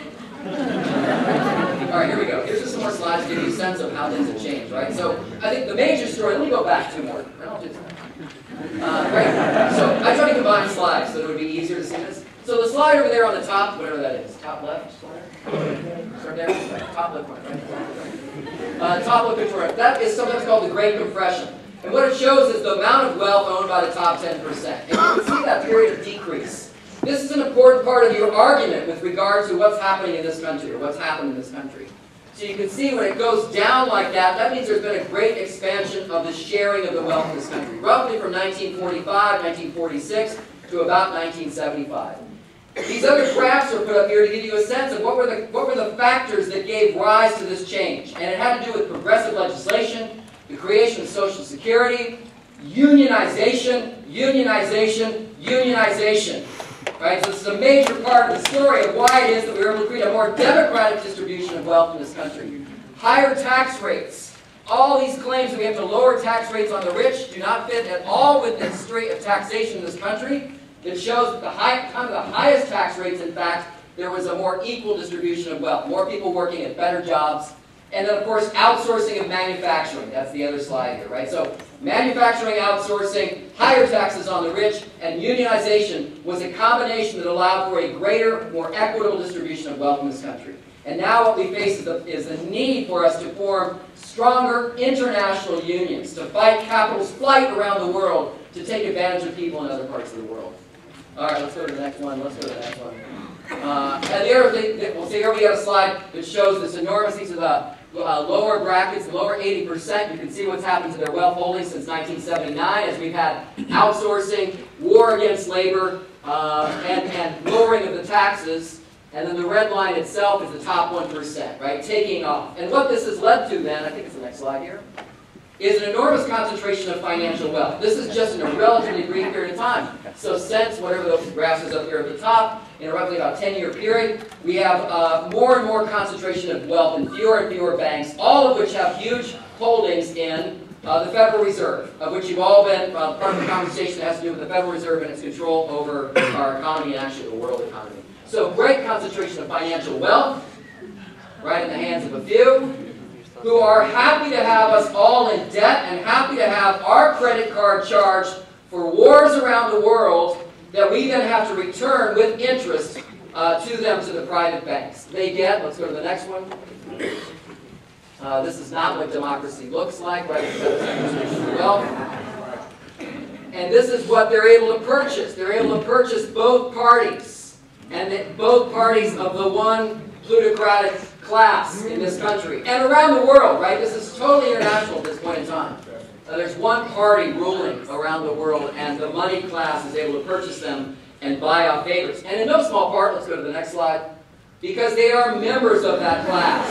one. All right, here we go. Here's just some more slides to give you a sense of how things have changed, right? So I think the major story, let me go back 2 more. Right. So I tried to combine slides so it would be easier to see this. So the slide over there on the top, whatever that is, top left corner? Start there? Top left corner, right? Top left corner. That is sometimes called the Great Compression. And what it shows is the amount of wealth owned by the top 10%. And you can see that period of decrease. This is an important part of your argument with regard to what's happening in this country, or what's happened in this country. So you can see when it goes down like that, that means there's been a great expansion of the sharing of the wealth in this country, roughly from 1945, 1946 to about 1975. These other graphs are put up here to give you a sense of what were the factors that gave rise to this change. And it had to do with progressive legislation, the creation of Social Security, unionization, unionization, unionization. Right? So this is a major part of the story of why it is that we were able to create a more democratic distribution of wealth in this country. Higher tax rates. All these claims that we have to lower tax rates on the rich do not fit at all with the straight of taxation in this country. It shows that the highest tax rates, in fact, there was a more equal distribution of wealth. More people working at better jobs. And then, of course, outsourcing of manufacturing. That's the other slide here, right? So manufacturing, outsourcing, higher taxes on the rich, and unionization was a combination that allowed for a greater, more equitable distribution of wealth in this country. And now what we face is the need for us to form stronger international unions to fight capital's flight around the world to take advantage of people in other parts of the world. All right, let's go to the next one. Let's go to the next one. And the other thing, we'll see here we have a slide that shows this enormous, these are the lower brackets, the lower 80%. You can see what's happened to their wealth holdings since 1979 as we've had outsourcing, war against labor, and lowering of the taxes. And then the red line itself is the top 1%, right, taking off. And what this has led to then, I think it's the next slide here, is an enormous concentration of financial wealth. This is just in a relatively brief period of time. So since, whatever those graphs is up here at the top, in a roughly about 10-year period, we have more and more concentration of wealth in fewer and fewer banks, all of which have huge holdings in the Federal Reserve, of which you've all been part of the conversation that has to do with the Federal Reserve and its control over our economy and actually the world economy. So great concentration of financial wealth, right in the hands of a few, who are happy to have us all in debt and happy to have our credit card charged for wars around the world that we then have to return with interest to them, to the private banks. They get, let's go to the next one. This is not what democracy looks like, right? Well, and this is what they're able to purchase. They're able to purchase both parties, and that both parties of the one plutocratic class in this country and around the world, right? This is totally international at this point in time. There's one party ruling around the world, and the money class is able to purchase them and buy off favorites. And in no small part, let's go to the next slide, because they are members of that class.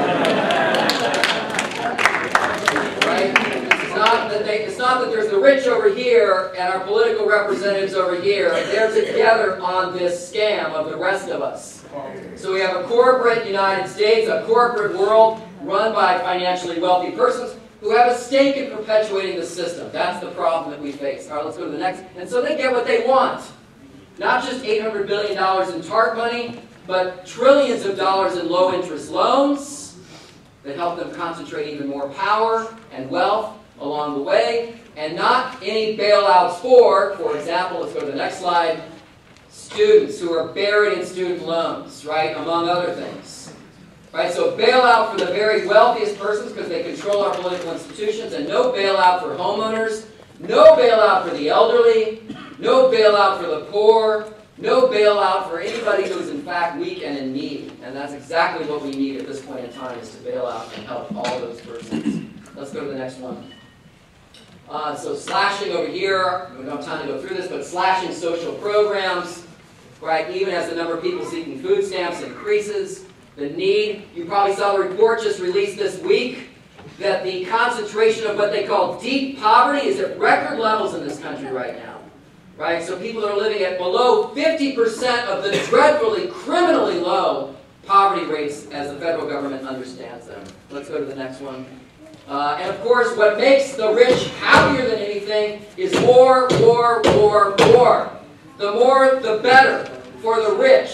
Right? It's not that there's the rich over here and our political representatives over here. They're together on this scam of the rest of us. So we have a corporate United States, a corporate world run by financially wealthy persons who have a stake in perpetuating the system. That's the problem that we face. All right, let's go to the next. And so they get what they want. Not just $800 billion in TARP money, but trillions of dollars in low-interest loans that help them concentrate even more power and wealth along the way, and not any bailouts for example, let's go to the next slide, students who are buried in student loans, right, among other things. Right, so bailout for the very wealthiest persons because they control our political institutions, and no bailout for homeowners, no bailout for the elderly, no bailout for the poor, no bailout for anybody who is in fact weak and in need. And that's exactly what we need at this point in time, is to bail out and help all those persons. Let's go to the next one. So slashing over here, we don't have time to go through this, but slashing social programs, right, even as the number of people seeking food stamps increases. The need, you probably saw the report just released this week, that the concentration of what they call deep poverty is at record levels in this country right now. Right? So people are living at below 50% of the dreadfully, criminally low poverty rates as the federal government understands them. Let's go to the next one. And of course, what makes the rich happier than anything is war, war, war, war. The more, the better for the rich.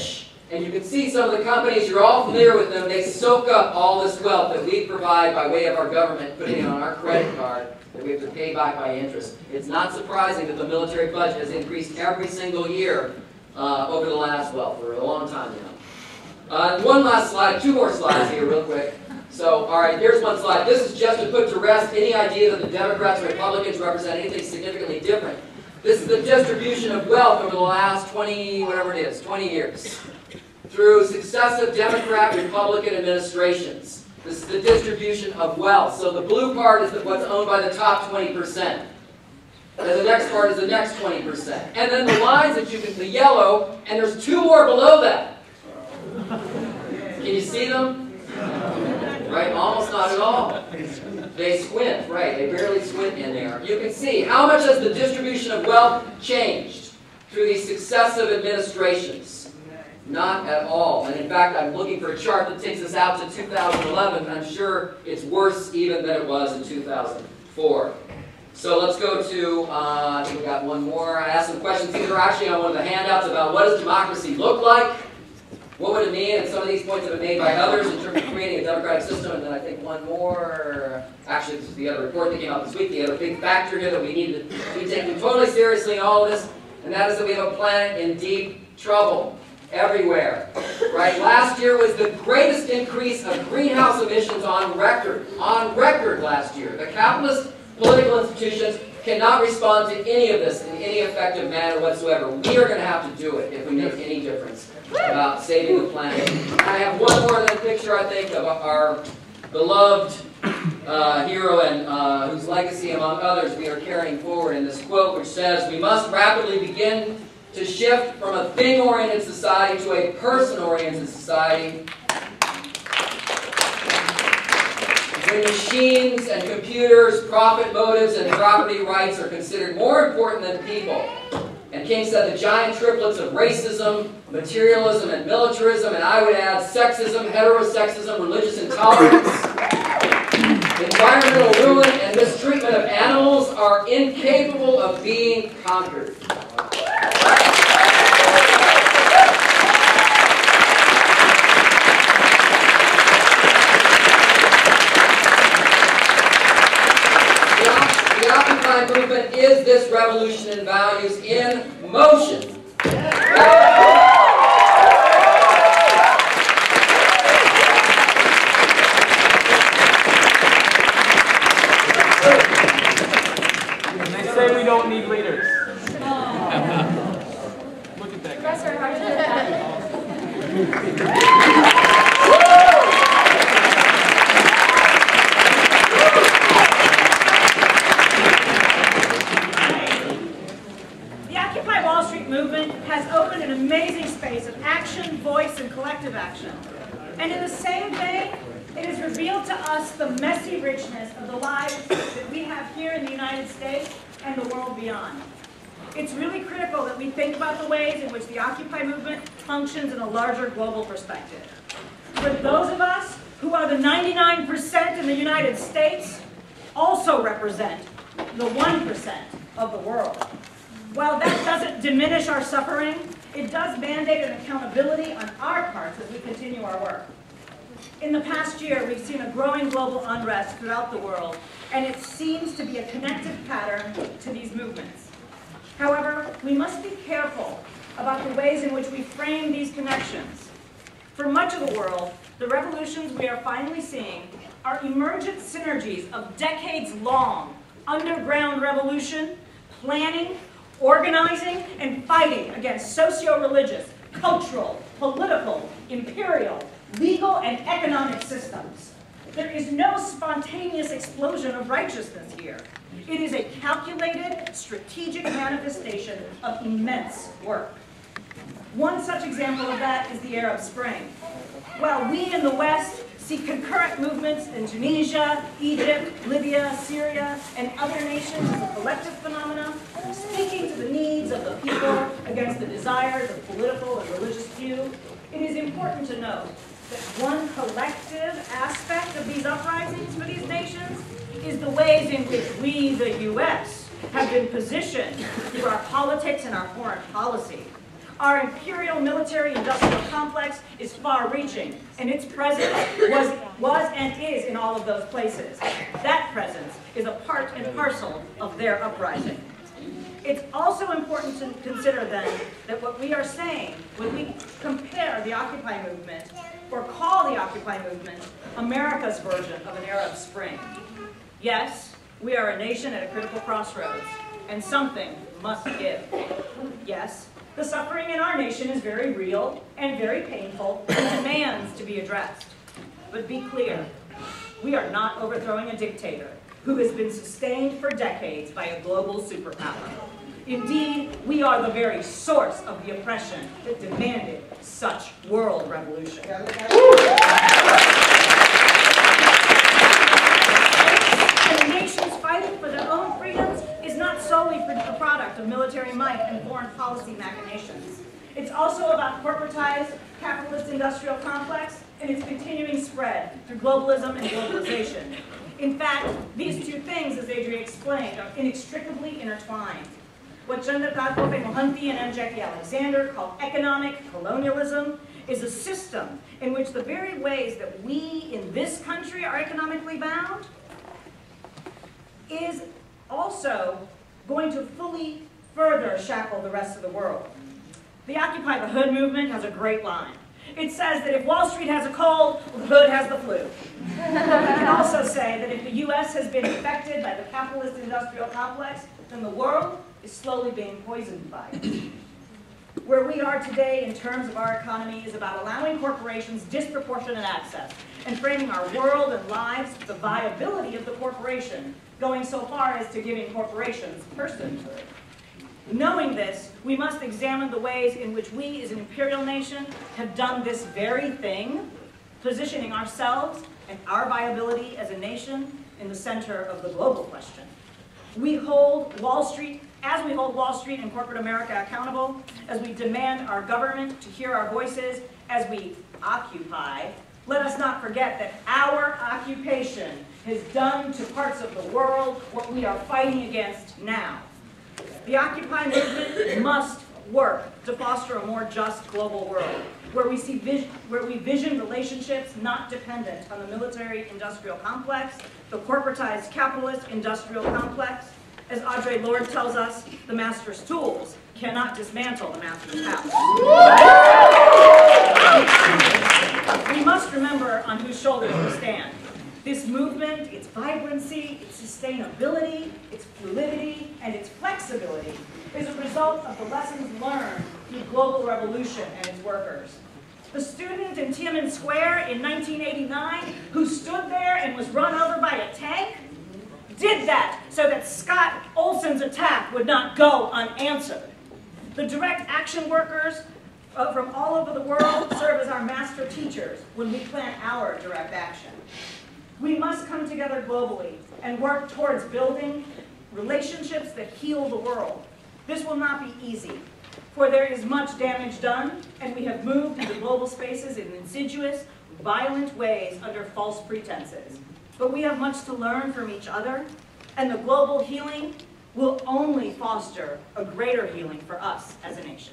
And you can see some of the companies, you're all familiar with them, they soak up all this wealth that we provide by way of our government, putting it on our credit card that we have to pay back by interest. It's not surprising that the military budget has increased every single year over the last, well, for a long time now. One last slide, 2 more slides here real quick. So, all right, here's one slide. This is just to put to rest any idea that the Democrats and Republicans represent anything significantly different. This is the distribution of wealth over the last 20 years, through successive Democrat, Republican administrations. This is the distribution of wealth. So the blue part is what's owned by the top 20%. And then the next part is the next 20%. And then the lines that you can, the yellow, and there's 2 more below that. Can you see them? Right, almost not at all. They squint, right, they barely squint in there. You can see, how much has the distribution of wealth changed through these successive administrations? Not at all. And in fact, I'm looking for a chart that takes us out to 2011, and I'm sure it's worse even than it was in 2004. So let's go to, I think we got one more. I asked some questions. These are actually on one of the handouts about what does democracy look like? What would it mean? And some of these points have been made by others in terms of creating a democratic system. And then I think one more, actually this is the other report that came out this week, the other big factor here that we need to be taken totally seriously in all of this, and that is that we have a planet in deep trouble everywhere. Right? Last year was the greatest increase of greenhouse emissions on record last year. The capitalist political institutions cannot respond to any of this in any effective manner whatsoever. We are going to have to do it if we make any difference about saving the planet. I have one more picture, I think, of our beloved hero and whose legacy, among others, we are carrying forward in this quote, which says, "We must rapidly begin to shift from a thing-oriented society to a person-oriented society. When machines and computers, profit motives, and property rights are considered more important than people." And King said the giant triplets of racism, materialism, and militarism, and I would add sexism, heterosexism, religious intolerance, environmental ruin, and mistreatment of animals are incapable of being conquered. The Occupy movement is this revolution in values in motion. They say we don't need leaders. Look at that guy. Professor, how did that movement has opened an amazing space of action, voice, and collective action. And in the same vein, it has revealed to us the messy richness of the lives that we have here in the United States and the world beyond. It's really critical that we think about the ways in which the Occupy movement functions in a larger global perspective. For those of us who are the 99% in the United States, also represent the 1% of the world. While that doesn't diminish our suffering, it does mandate an accountability on our parts as we continue our work. In the past year, we've seen a growing global unrest throughout the world, and it seems to be a connective pattern to these movements. However, we must be careful about the ways in which we frame these connections. For much of the world, the revolutions we are finally seeing are emergent synergies of decades-long underground revolution, planning, organizing, and fighting against socio-religious, cultural, political, imperial, legal, and economic systems. There is no spontaneous explosion of righteousness here. It is a calculated, strategic manifestation of immense work. One such example of that is the Arab Spring. While we in the West see concurrent movements in Tunisia, Egypt, Libya, Syria, and other nations as a collective phenomenon, speaking to the needs of the people against the desires of political and religious few, it is important to note that one collective aspect of these uprisings for these nations is the ways in which we, the U.S., have been positioned through our politics and our foreign policy. Our imperial military industrial complex is far-reaching, and its presence was and is in all of those places. That presence is a part and parcel of their uprising. It's also important to consider then that what we are saying when we compare the Occupy movement, or call the Occupy movement, America's version of an Arab Spring. Yes, we are a nation at a critical crossroads, and something must give. Yes, the suffering in our nation is very real and very painful and demands to be addressed. But be clear, we are not overthrowing a dictator who has been sustained for decades by a global superpower. Indeed, we are the very source of the oppression that demanded such world revolution. The nations fighting for their own freedoms is not solely a product of military might and foreign policy machinations. It's also about corporatized capitalist industrial complex and its continuing spread through globalism and globalization. In fact, these two things, as Adria explained, are inextricably intertwined. What Chandrakant Mohanty and M. Jackie Alexander call economic colonialism is a system in which the very ways that we in this country are economically bound is also going to fully further shackle the rest of the world. The Occupy the Hood movement has a great line. It says that if Wall Street has a cold, well, the hood has the flu. We can also say that if the U.S. has been infected by the capitalist industrial complex, then the world is slowly being poisoned by it. Where we are today in terms of our economy is about allowing corporations disproportionate access and framing our world and lives the viability of the corporation, going so far as to giving corporations personhood. Knowing this, we must examine the ways in which we as an imperial nation have done this very thing, positioning ourselves and our viability as a nation in the center of the global question. We hold Wall Street, as we hold Wall Street and corporate America accountable, as we demand our government to hear our voices, as we occupy, let us not forget that our occupation has done to parts of the world what we are fighting against now. The Occupy movement must work to foster a more just global world, where we vision relationships not dependent on the military-industrial complex, the corporatized capitalist-industrial complex. As Audre Lorde tells us, the master's tools cannot dismantle the master's house. We must remember on whose shoulders we stand. This movement, its vibrancy, its sustainability, its fluidity, and its flexibility is a result of the lessons learned through global revolution and its workers. The student in Tiananmen Square in 1989 who stood there and was run over by a tank did that so that Scott Olson's attack would not go unanswered. The direct action workers from all over the world serve as our master teachers when we plan our direct action. We must come together globally and work towards building relationships that heal the world. This will not be easy, for there is much damage done, and we have moved into global spaces in insidious, violent ways under false pretenses. But we have much to learn from each other, and the global healing will only foster a greater healing for us as a nation.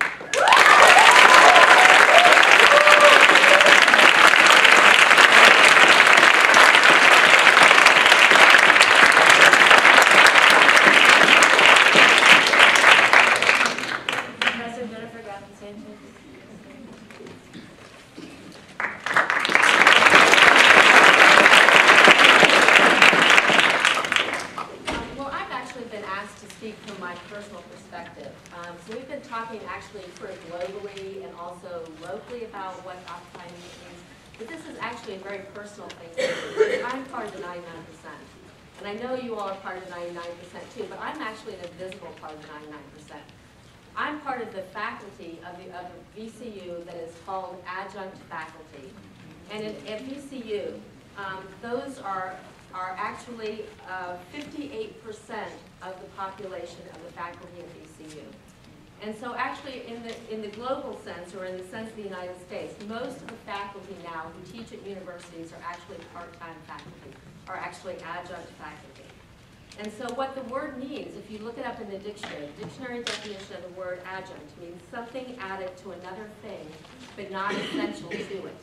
So we've been talking actually sort of globally and also locally about what Occupy means, but this is actually a very personal thing to me. I'm part of the 99%, and I know you all are part of the 99% too, but I'm actually an invisible part of the 99%. I'm part of the faculty of the VCU that is called adjunct faculty, and at VCU, those are actually 58% of the population of the faculty of VCU. And so actually in the global sense, or in the sense of the United States, most of the faculty now who teach at universities are actually part-time faculty, are actually adjunct faculty. And so what the word means, if you look it up in the dictionary definition of the word adjunct means something added to another thing, but not essential to it.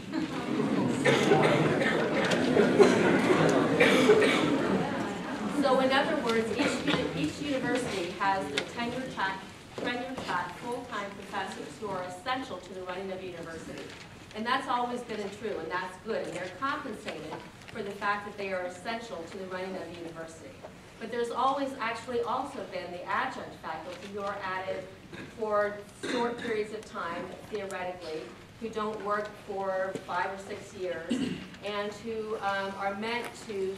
So in other words, each university has their tenure-track full-time professors who are essential to the running of the university. And that's always been true, and that's good, and they're compensated for the fact that they are essential to the running of the university. But there's always actually also been the adjunct faculty who are added for short periods of time, theoretically, who don't work for 5 or 6 years, and who are meant to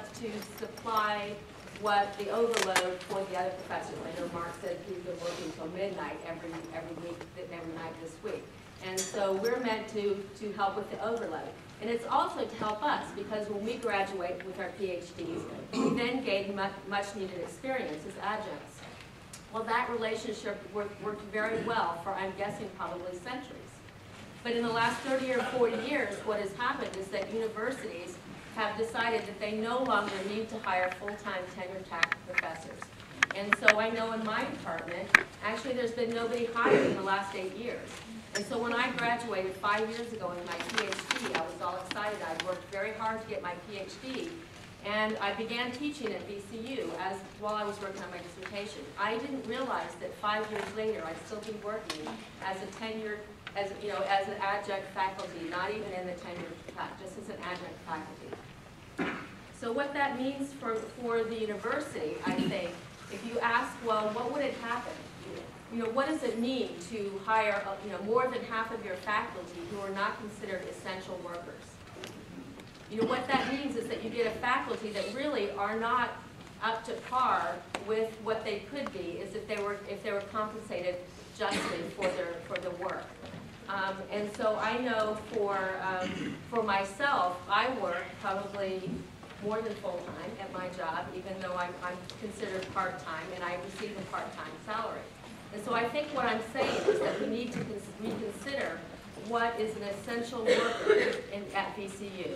supply what the overload for the other professors. I know Mark said he's been working until midnight every night this week. And so we're meant to help with the overload. And it's also to help us, because when we graduate with our PhDs, we then gain much needed experience as adjuncts. Well, that relationship worked very well for, I'm guessing, probably centuries. But in the last 30 or 40 years, what has happened is that universities have decided that they no longer need to hire full-time tenure-track professors. And so I know in my department, actually there's been nobody hired in the last 8 years. And so when I graduated 5 years ago in my PhD, I was all excited. I worked very hard to get my PhD. And I began teaching at VCU while I was working on my dissertation. I didn't realize that 5 years later, I'd still be working as a tenured, as an adjunct faculty, not even in the tenure track, just as an adjunct faculty. So what that means for the university, I think, if you ask, well, what would it happen? What does it mean to hire, more than half of your faculty who are not considered essential workers? What that means is that you get a faculty that really are not up to par with what they could be, is if they were compensated justly for the work. And so I know for myself, I work probably more than full-time at my job, even though I'm considered part-time and I receive a part-time salary. And so I think what I'm saying is that we need to reconsider what is an essential worker at VCU.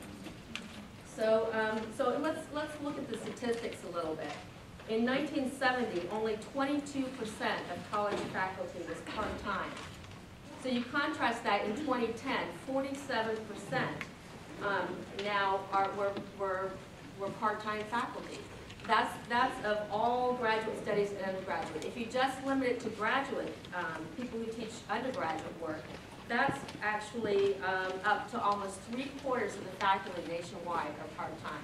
So let's look at the statistics a little bit. In 1970, only 22% of college faculty was part-time. So you contrast that in 2010, 47% now were part-time faculty. That's of all graduate studies and undergraduate. If you just limit it to graduate, people who teach undergraduate work, that's actually up to almost 3/4 of the faculty nationwide are part-time.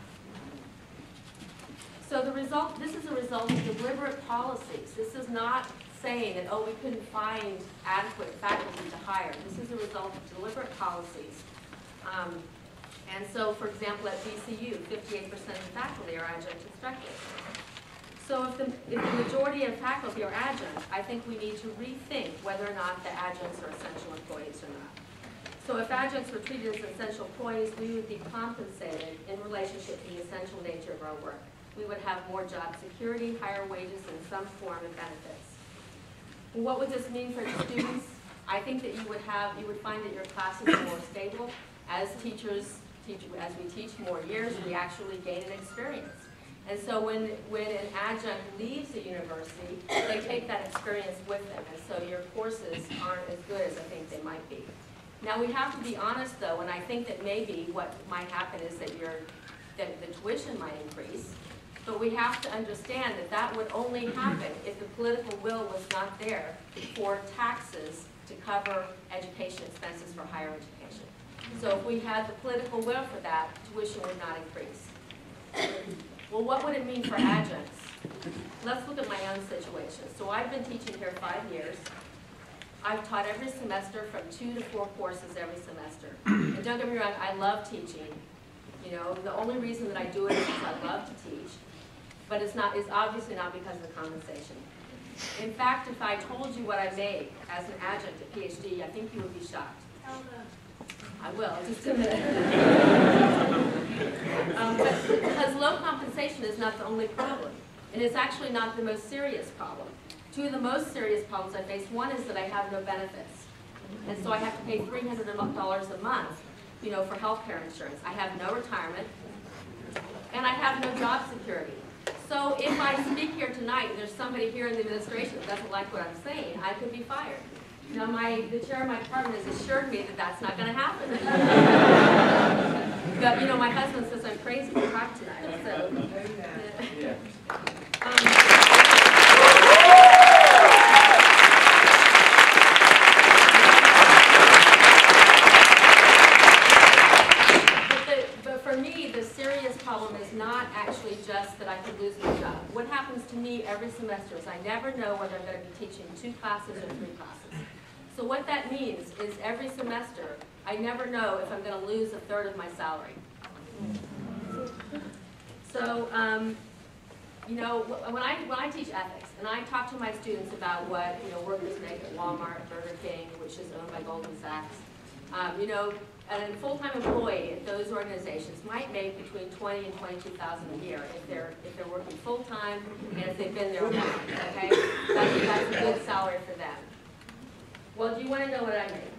So this is a result of deliberate policies. This is not saying that, oh, we couldn't find adequate faculty to hire. This is a result of deliberate policies. And so, for example, at VCU, 58% of the faculty are adjunct instructors. So if the majority of faculty are adjunct, I think we need to rethink whether or not the adjuncts are essential employees or not. So if adjuncts were treated as essential employees, we would be compensated in relationship to the essential nature of our work. We would have more job security, higher wages, and some form of benefits. What would this mean for the students? I think that you would find that your classes are more stable. As we teach more years, we actually gain an experience. And so when an adjunct leaves the university, they take that experience with them. And so your courses aren't as good as I think they might be. Now we have to be honest though, and I think that maybe what might happen is that the tuition might increase. But we have to understand that that would only happen if the political will was not there for taxes to cover education expenses for higher education. So if we had the political will for that, tuition would not increase. Well, what would it mean for adjuncts? Let's look at my own situation. So I've been teaching here 5 years. I've taught every semester from 2 to 4 courses every semester. And don't get me wrong, I love teaching. The only reason that I do it is because I love to teach. But it's obviously not because of the compensation. In fact, if I told you what I made as an adjunct at PhD, I think you would be shocked. I will, just a minute. Because low compensation is not the only problem. And it's actually not the most serious problem. 2 of the most serious problems I face, one is that I have no benefits. And so I have to pay $300 a month, for health care insurance. I have no retirement, and I have no job security. So if I speak here tonight and there's somebody here in the administration that doesn't like what I'm saying, I could be fired. Now, the chair of my department has assured me that that's not going to happen. But, you know, my husband says I'm crazy to talk tonight, so. Yeah. But for me, the serious problem is not actually just that I could lose my job. What happens to me every semester is I never know whether I'm going to be teaching 2 classes or 3 classes. So what that means is every semester, I never know if I'm going to lose 1/3 of my salary. So, you know, when I teach ethics, and I talk to my students about what, you know, workers make at Walmart, Burger King, which is owned by Goldman Sachs, you know, a full-time employee at those organizations might make between $20,000 and $22,000 a year if they're working full-time and if they've been there a while, okay? That's a good salary for them. Well, do you want to know what I made?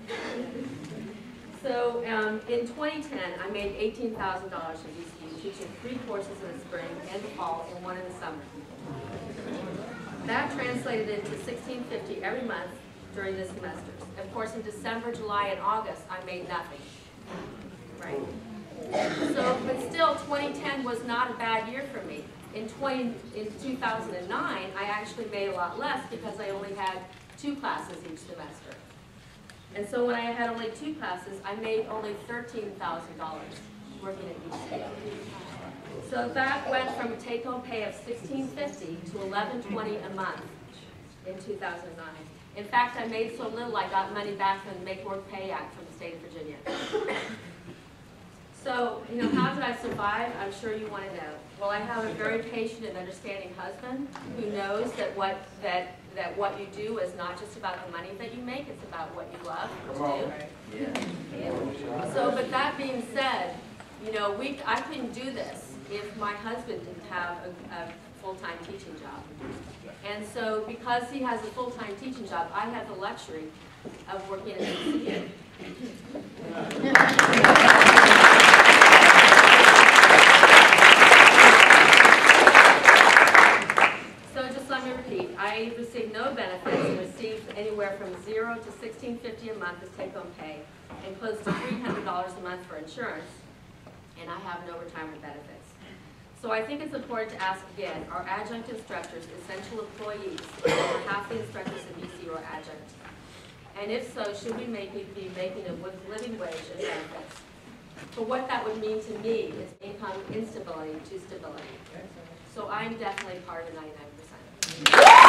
So in 2010, I made $18,000 at VCU, teaching 3 courses in the spring and the fall and 1 in the summer. That translated into $1,650 every month during the semesters. Of course, in December, July, and August, I made nothing. Right? So, but still, 2010 was not a bad year for me. In 2009, I actually made a lot less because I only had 2 classes each semester. And so when I had only 2 classes, I made only $13,000 working at VCU. So that went from a take-home pay of $1,650 to $1,120 a month in 2009. In fact, I made so little I got money back from the Make Work Pay Act from the state of Virginia. So, you know, how did I survive? I'm sure you want to know. Well, I have a very patient and understanding husband who knows that what you do is not just about the money that you make, it's about what you love to do. Yeah. So, but that being said, you know, I couldn't do this if my husband didn't have a full-time teaching job. And so, because he has a full-time teaching job, I have the luxury of working at VCU. So just let me repeat, I received no benefits and received anywhere from $0 to $1,650 a month as take-home pay and close to $300 a month for insurance, and I have no retirement benefits. So I think it's important to ask again, are adjunct instructors essential employees? Over half the instructors at VCU are adjunct. And if so, should we be making a living wage and benefits? But what that would mean to me is income instability to stability. So I'm definitely part of the 99%.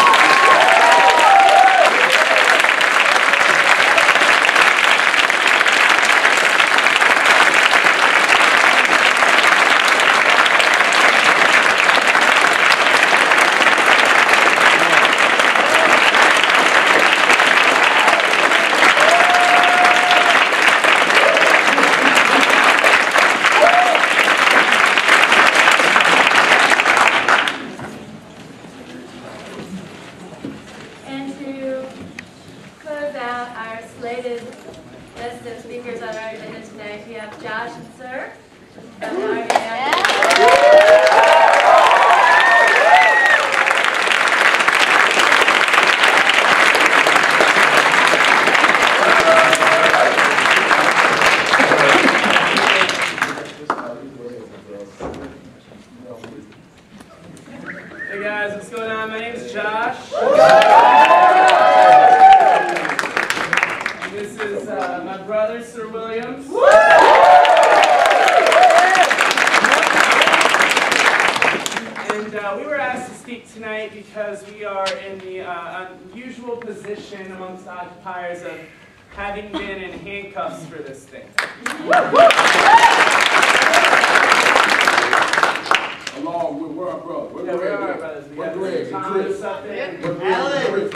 Hey guys, what's going on? My name is Josh. This is my brother, Sir Williams. And we were asked to speak tonight because we are in the unusual position amongst occupiers of having been in handcuffs for this thing. Along with our brother. Yeah, we're our brothers. We got Greg, Thomas up there. Alan.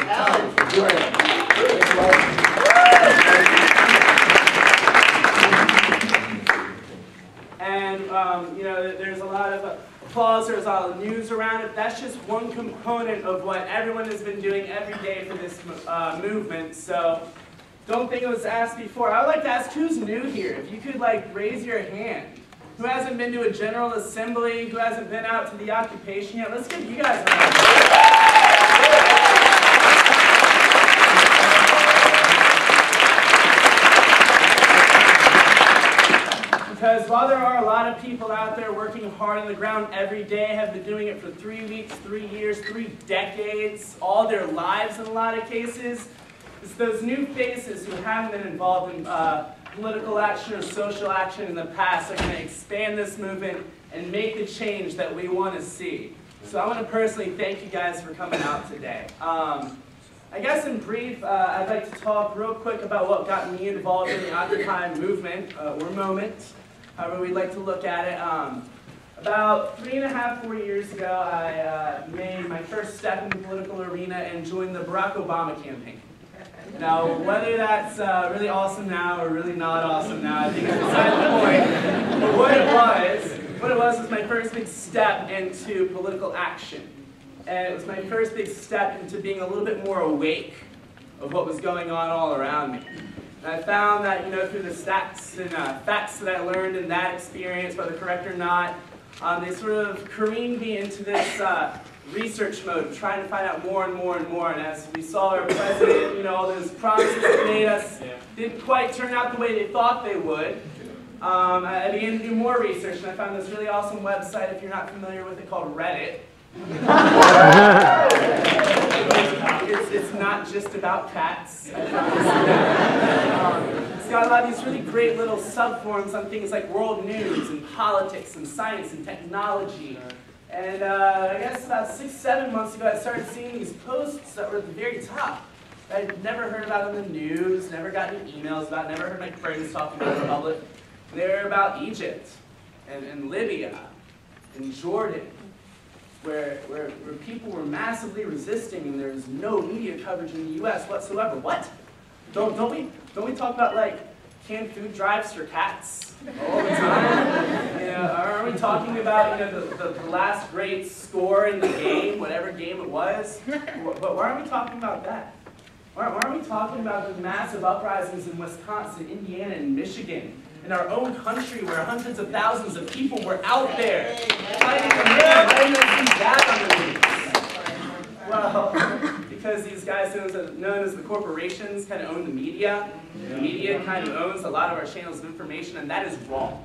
And, you know, there's a lot of applause, there's a lot of news around it. That's just one component of what everyone has been doing every day for this movement. So don't think it was asked before. I would like to ask who's new here. If you could, like, raise your hand. Who hasn't been to a General Assembly? Who hasn't been out to the occupation yet? Let's give you guys a round. Because while there are a lot of people out there working hard on the ground every day, have been doing it for 3 weeks, 3 years, 3 decades, all their lives in a lot of cases, it's those new faces who haven't been involved in political action or social action in the past that are going to expand this movement and make the change that we want to see. So I want to personally thank you guys for coming out today. I guess in brief, I'd like to talk real quick about what got me involved in the Occupy movement, or moment, however we'd like to look at it. About 3.5, 4 years ago, I made my first step in the political arena and joined the Barack Obama campaign. Now, whether that's really awesome now or really not awesome now, I think it's beside the point. But what it was my first big step into political action. And it was my first big step into being a little bit more awake of what was going on all around me. And I found that, through the stats and facts that I learned in that experience, whether correct or not, they sort of careened me into this research mode of trying to find out more and more and more. And as we saw our president, all those promises they made us didn't quite turn out the way they thought they would. I began to do more research, and I found this really awesome website, if you're not familiar with it, called Reddit. It's not just about cats. It's got a lot of these really great little subforums on things like world news and politics and science and technology. And I guess about 6, 7 months ago, I started seeing these posts that were at the very top. I'd never heard about in the news, never got any emails about, never heard my friends talking about in public. They were about Egypt and Libya and Jordan, where people were massively resisting, and there was no media coverage in the U.S. whatsoever. What? Don't we talk about like canned food drives for cats all the time? Are we talking about the last great score in the game, whatever game it was? But why aren't we talking about that? Why aren't we talking about the massive uprisings in Wisconsin, Indiana, and Michigan? In our own country, where hundreds of thousands of people were out there fighting to live. Why didn't I see that on the news? Well, because these guys known as the corporations kind of own the media. The media kind of owns a lot of our channels of information, and that is wrong.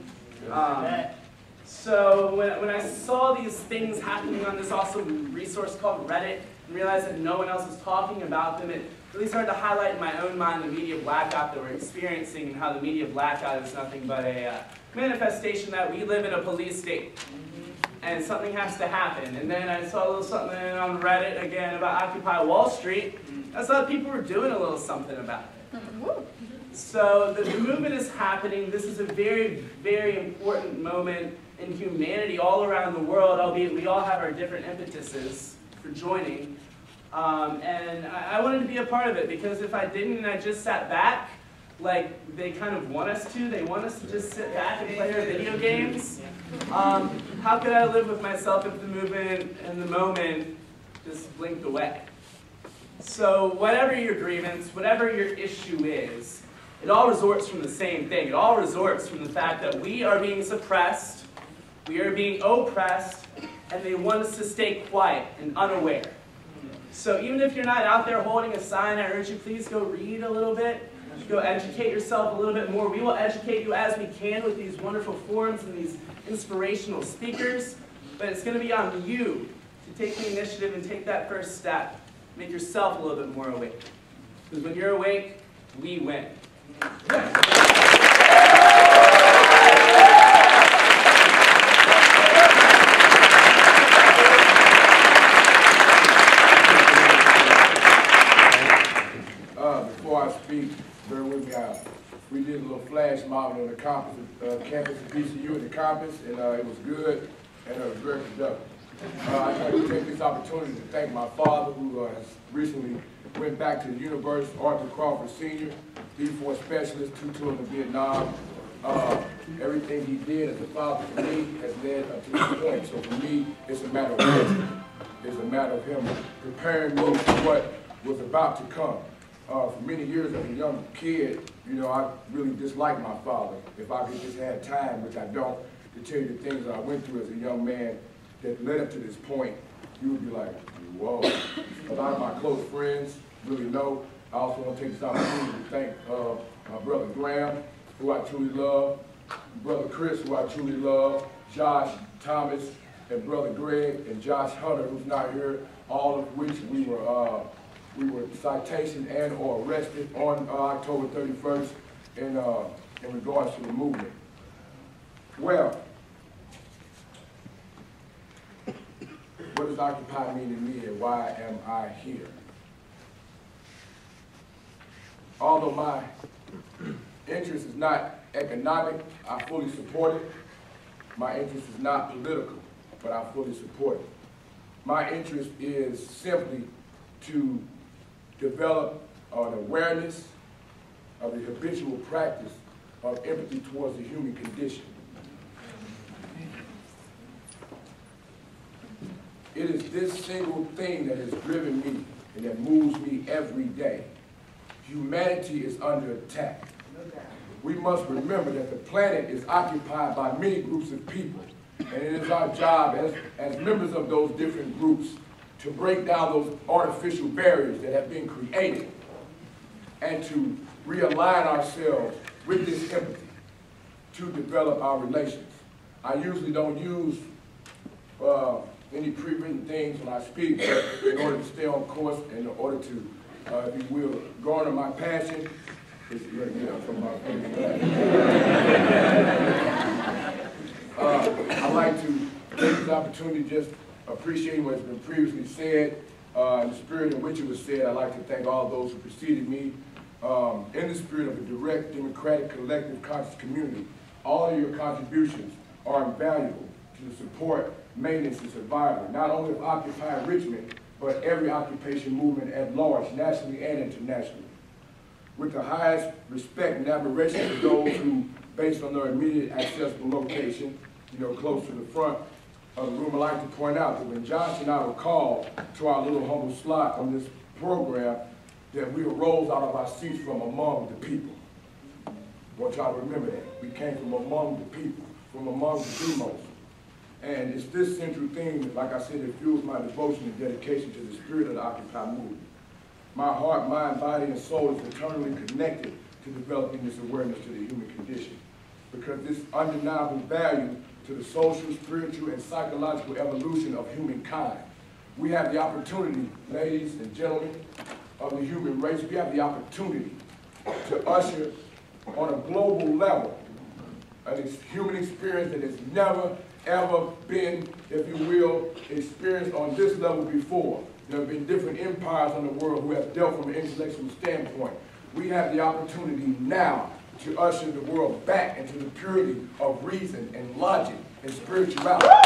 So when I saw these things happening on this awesome resource called Reddit, and realized that no one else was talking about them, it really started to highlight in my own mind the media blackout that we're experiencing, and how the media blackout is nothing but a manifestation that we live in a police state. And something has to happen. And then I saw a little something on Reddit again about Occupy Wall Street. I saw people were doing a little something about it. So the movement is happening. This is a very, very important moment in humanity all around the world, albeit we all have our different impetuses for joining. And I wanted to be a part of it, because if I didn't and I just sat back, like they kind of want us to, they want us to just sit back and play our video games. How could I live with myself if the movement and the moment just blinked away? So whatever your grievance, whatever your issue is, it all resorts from the same thing. It all resorts from the fact that we are being suppressed, we are being oppressed, and they want us to stay quiet and unaware. So even if you're not out there holding a sign, I urge you, please go read a little bit. Go educate yourself a little bit more. We will educate you as we can with these wonderful forums and these inspirational speakers. But it's going to be on you to take the initiative and take that first step. Make yourself a little bit more awake. Because when you're awake, we win. Before I speak, bear with me. We did a little flash mob on the campus of VCU at the campus, and it was good, and it was very productive. I'd like to take this opportunity to thank my father, who has recently went back to the university, Arthur Crawford Sr., D4 specialist, 2 tours in Vietnam. Everything he did as a father for me has led up to this point. So for me, it's a matter of wisdom. It's a matter of him preparing me for what was about to come. For many years as a young kid, you know, I really disliked my father. If I could just have time, which I don't, to tell you the things that I went through as a young man that led up to this point, you would be like, whoa. A lot of my close friends really know. I also want to take this opportunity to thank my brother Graham, who I truly love, brother Chris, who I truly love, Josh, Thomas, and brother Greg, and Josh Hunter, who's not here, all of which we were citation and or arrested on October 31st in regards to the movement. Well, what does Occupy mean to me and why am I here? Although my interest is not economic, I fully support it. My interest is not political, but I fully support it. My interest is simply to develop an awareness of the habitual practice of empathy towards the human condition. It is this single thing that has driven me and that moves me every day. Humanity is under attack. We must remember that the planet is occupied by many groups of people, and it is our job as members of those different groups to break down those artificial barriers that have been created and to realign ourselves with this empathy to develop our relations. I usually don't use any pre-written things when I speak in order to stay on course and in order to, if you will, garner my passion. It's right here from my I'd like to take this opportunity just appreciating what has been previously said. In the spirit in which it was said, I'd like to thank all those who preceded me. In the spirit of a direct, democratic, collective, conscious community, all of your contributions are invaluable to the support, maintenance, and survival, not only of Occupy Richmond, but every occupation movement at large, nationally and internationally. With the highest respect and admiration for those who, based on their immediate accessible location, you know, close to the front of the room, I'd like to point out that when Josh and I were called to our little humble slot on this program, that we arose out of our seats from among the people. I want y'all to remember that. We came from among the people, from among the demos. And it's this central thing that, like I said, it fuels my devotion and dedication to the spirit of the Occupy movement. My heart, mind, body, and soul is eternally connected to developing this awareness to the human condition, because this undeniable value to the social, spiritual, and psychological evolution of humankind. We have the opportunity, ladies and gentlemen of the human race, we have the opportunity to usher on a global level a human experience that has never, ever been, if you will, experienced on this level before. There have been different empires in the world who have dealt from an intellectual standpoint. We have the opportunity now to usher the world back into the purity of reason and logic and spirituality. We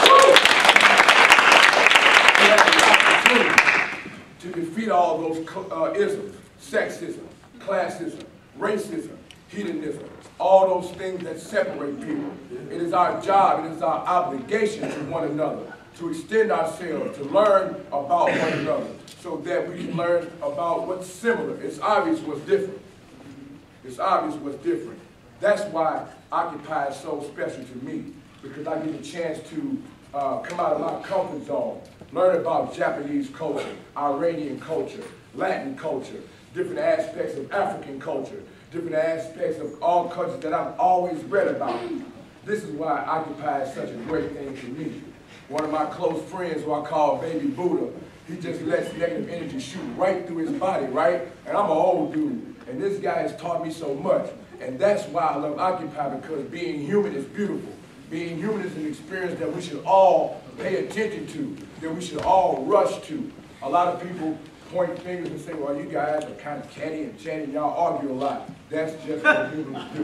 have the opportunity to defeat all those isms, sexism, classism, racism, hedonism, all those things that separate people. It is our job, it is our obligation to one another, to extend ourselves, to learn about one another, so that we can learn about what's similar. It's obvious what's different. It's obvious what's different. That's why Occupy is so special to me, because I get a chance to come out of my comfort zone, learn about Japanese culture, Iranian culture, Latin culture, different aspects of African culture, different aspects of all cultures that I've always read about. This is why Occupy is such a great thing to me. One of my close friends, who I call Baby Buddha, he just lets negative energy shoot right through his body, right? And I'm an old dude, and this guy has taught me so much. And that's why I love Occupy, because being human is beautiful. Being human is an experience that we should all pay attention to, that we should all rush to. A lot of people point fingers and say, well, you guys are kind of catty and chatty, y'all argue a lot. That's just what humans do.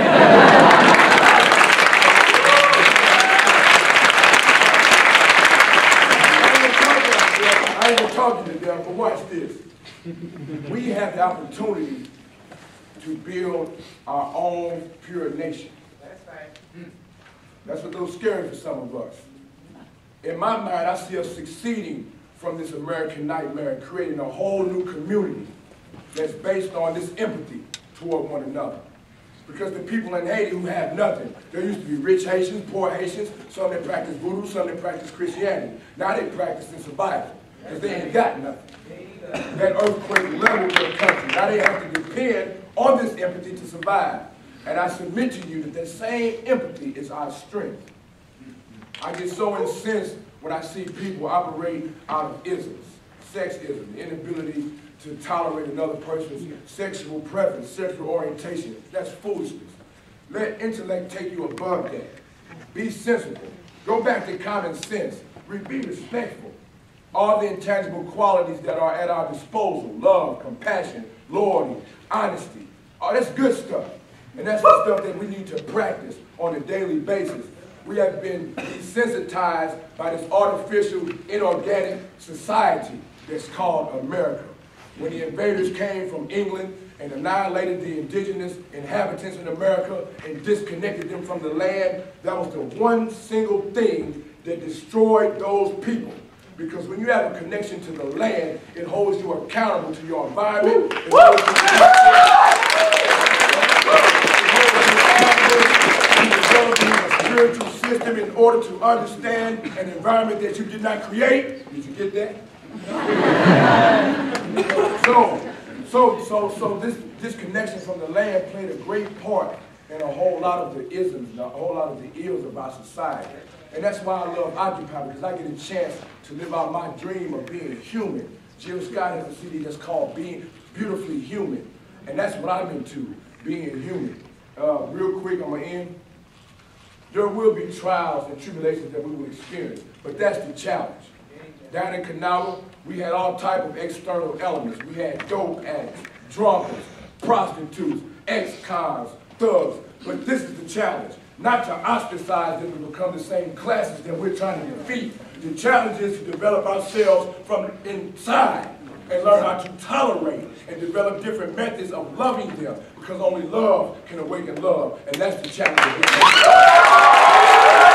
I ain't even talking to them, but watch this. We have the opportunity to build our own pure nation. That's right. That's a little scary for some of us. In my mind, I see us succeeding from this American nightmare and creating a whole new community that's based on this empathy toward one another. Because the people in Haiti who have nothing, there used to be rich Haitians, poor Haitians, some that practice voodoo, some that practice Christianity. Now they practice in survival, because they ain't got nothing. That earthquake leveled their country. Now they have to depend on this empathy to survive. And I submit to you that that same empathy is our strength. I get so incensed when I see people operate out of isms, sexism, the inability to tolerate another person's sexual preference, sexual orientation. That's foolishness. Let intellect take you above that. Be sensible. Go back to common sense. Be respectful. All the intangible qualities that are at our disposal, love, compassion, loyalty, honesty. Oh, that's good stuff. And that's the stuff that we need to practice on a daily basis. We have been desensitized by this artificial, inorganic society that's called America. When the invaders came from England and annihilated the indigenous inhabitants in America and disconnected them from the land, that was the one single thing that destroyed those people. Because when you have a connection to the land, it holds you accountable to your environment. It holds you developing a spiritual system in order to understand an environment that you did not create. Did you get that? So this connection from the land played a great part in a whole lot of the isms, and a whole lot of the ills of our society. And that's why I love Occupy, because I get a chance to live out my dream of being human. Jill Scott has a CD that's called Being Beautifully Human. And that's what I'm into, being human. Real quick, I'm going to end. There will be trials and tribulations that we will experience, but that's the challenge. Down in Kanawha, we had all type of external elements. We had dope addicts, drunkards, prostitutes, ex-cons, thugs. But this is the challenge. Not to ostracize them to become the same classes that we're trying to defeat. The challenge is to develop ourselves from inside and learn how to tolerate and develop different methods of loving them, because only love can awaken love, and that's the challenge that we have.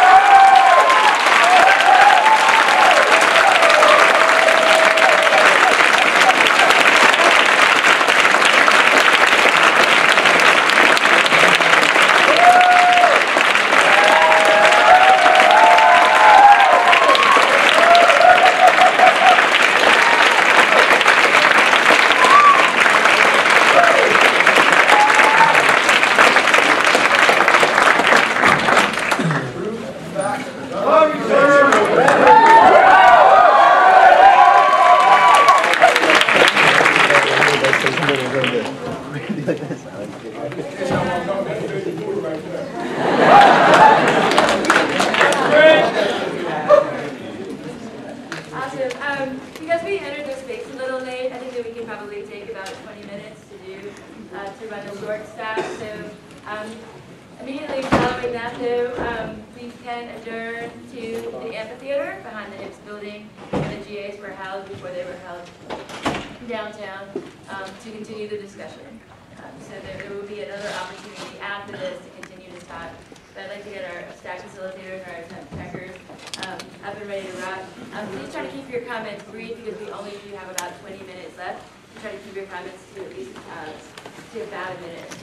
Because we entered the space a little late, I think that we can probably take about 20 minutes to run a short staff. So immediately following that, though, we can adjourn to the amphitheater behind the NIPS building, where the GAs were held before they were held downtown, to continue the discussion. So there will be another opportunity after this to continue to talk. But I'd like to get our staff facilitators and our attempt checkers up and ready to rock. Please try to keep your comments brief, because we only do have about 20 minutes left. Try to keep your comments to at least to about a minute or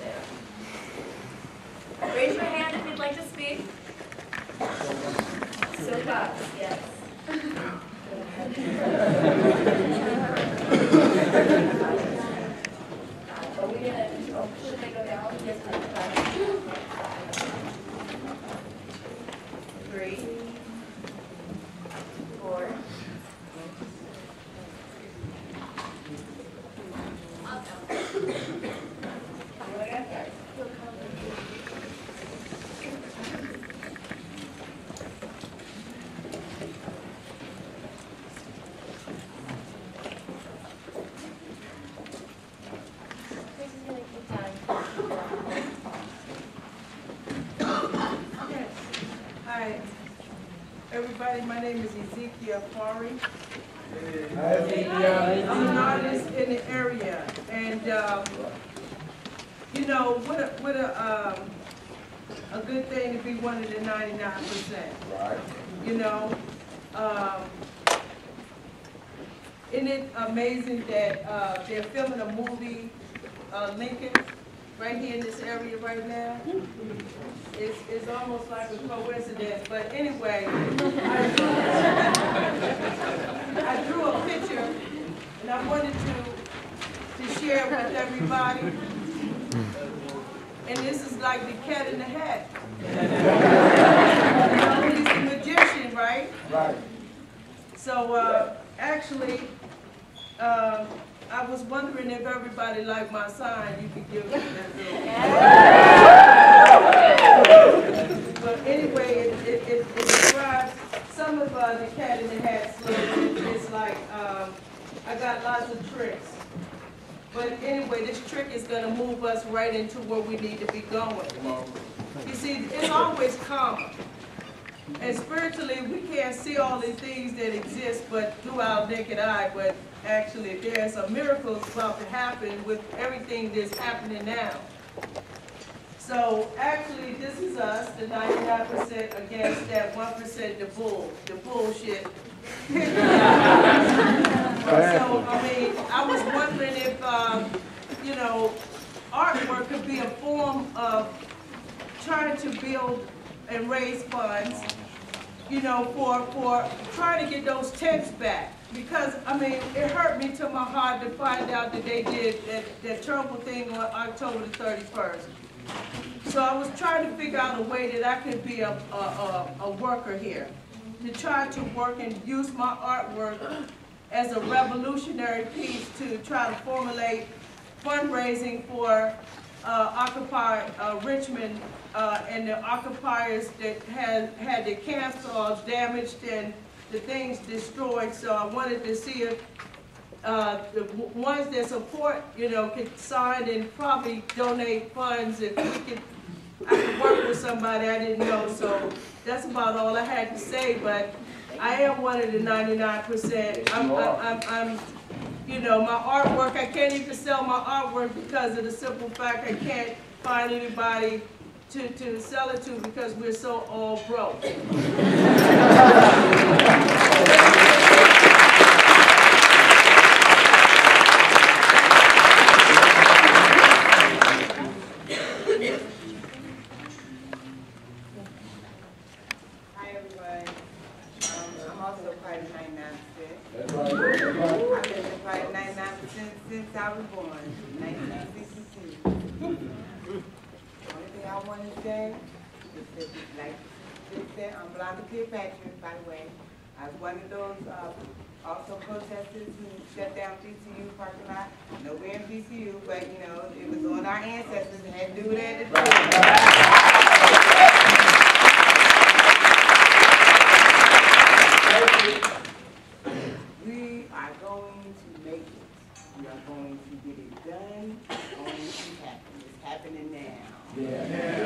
so. Raise your hand if you'd like to speak. Soapbox, yes. Are we gonna, should they go down? Yes, please. 3, 4. Hi, everybody. My name is VCU Forum. I'm an artist in the area, and you know, what a good thing to be one of the 99%. Right. You know, Isn't it amazing that they're filming a movie, Lincoln, right here in this area right now? It's almost like a coincidence, but anyway, I drew a picture and I wanted to share it with everybody. And this is like the cat in the hat. He's the magician, right? Right. So actually, I was wondering if everybody liked my sign. You could give me that. But anyway, it describes some of the cat in the hat slogan. It's like, I got lots of tricks. But anyway, this trick is going to move us right into where we need to be going. You see, it's always karma. And spiritually, we can't see all the things that exist but through our naked eye. But actually, there's a miracle about to happen with everything that's happening now. So actually, this is us, the 99% against that 1%, the bullshit. So, I mean, I was wondering if, you know, artwork could be a form of trying to build and raise funds, you know, for trying to get those tents back. Because, I mean, it hurt me to my heart to find out that they did that terrible thing on October the 31st. So I was trying to figure out a way that I could be a worker here, to try to work and use my artwork as a revolutionary piece to try to formulate fundraising for Occupy Richmond and the occupiers that had the camps all damaged and the things destroyed. So I wanted to see if the ones that support, you know, could sign and probably donate funds if we could. I could work with somebody I didn't know, so that's about all I had to say. But I am one of the 99%. I'm, you know, my artwork. I can't even sell my artwork because of the simple fact I can't find anybody to sell it to because we're so all broke. Since I was born, 1962. Only thing I want to say is that, like she said, I'm Blanca Kirkpatrick, by the way. I was one of those also protesters who shut down VCU parking lot. No, we're in VCU, but you know, it was on our ancestors and had to do what they had to do. We are going to make it. We are going to get it done. It's going to happen. It's happening now. Yeah.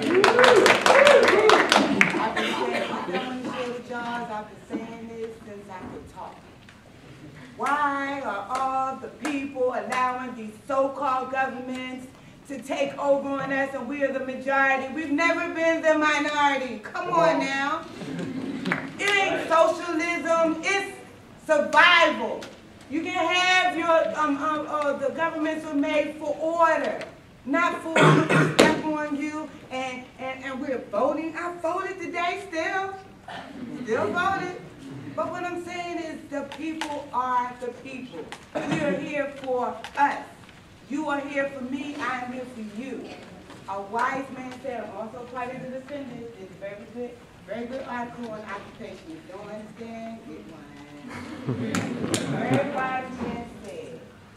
I've been saying, I'm going to share with y'all, I've been saying this since I could talk. Why are all the people allowing these so-called governments to take over on us and we are the majority? We've never been the minority. Come on now. It ain't socialism, it's survival. You can have your, the governments are made for order, not for step on you, and we're voting. I voted today still voted. But what I'm saying is the people are the people. We are here for us. You are here for me, I am here for you. A wise man said, I'm also part of the descendants. It's very good article on occupation. If you don't understand, get one. Very wise man said,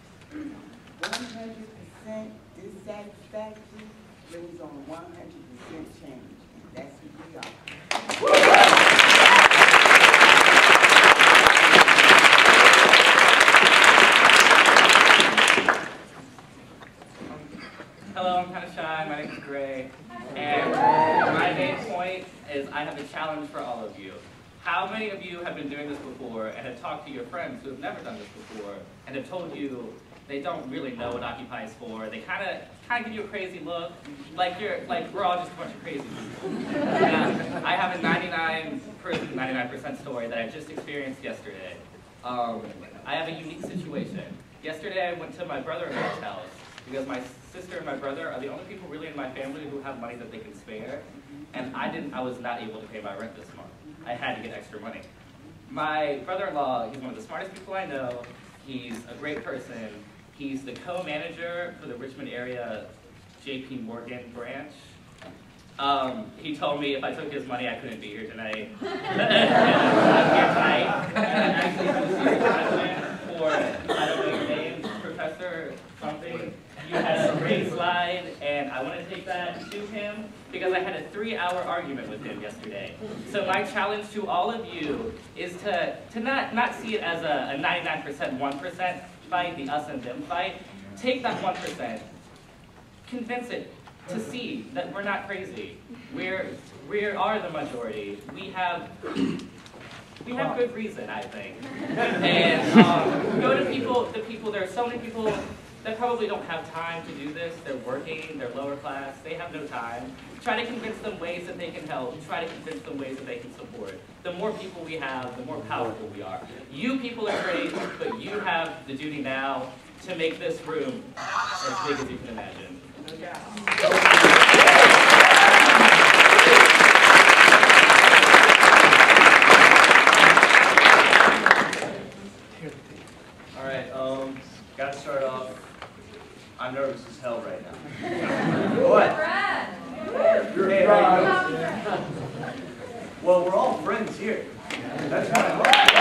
100% dissatisfaction brings on 100% change. And that's who we are. Hello, I'm kind of shy. My name is Gray. And my main point is I have a challenge for all of you. How many of you have been doing this before and have talked to your friends who have never done this before and have told you they don't really know what Occupy is for? They kind of give you a crazy look, like we're all just a bunch of crazy people. I have a 99% story that I just experienced yesterday. I have a unique situation. Yesterday I went to my brother-in-law's house because my sister and my brother are the only people really in my family who have money that they can spare, and I was not able to pay my rent this month. I had to get extra money. My brother-in-law, he's one of the smartest people I know. He's a great person. He's the co-manager for the Richmond area JP Morgan branch. He told me if I took his money, I couldn't be here tonight. I'm here tonight. And actually, I was here for, I don't know your name, Professor something. You had a great slide, and I want to take that to him because I had a 3-hour argument with him yesterday. So my challenge to all of you is to not see it as a 99% 1% fight, the us and them fight. Take that 1%, convince it to see that we're not crazy. We are the majority. We have good reason, I think. And go to people, there are so many people that probably don't have time to do this. They're working, they're lower class, they have no time. Try to convince them ways that they can help. Try to convince them ways that they can support. The more people we have, the more powerful we are. You people are great, but you have the duty now to make this room as big as you can imagine. All right, gotta start off. I'm nervous as hell right now. What? You're Hey, right. well, we're all friends here. That's right.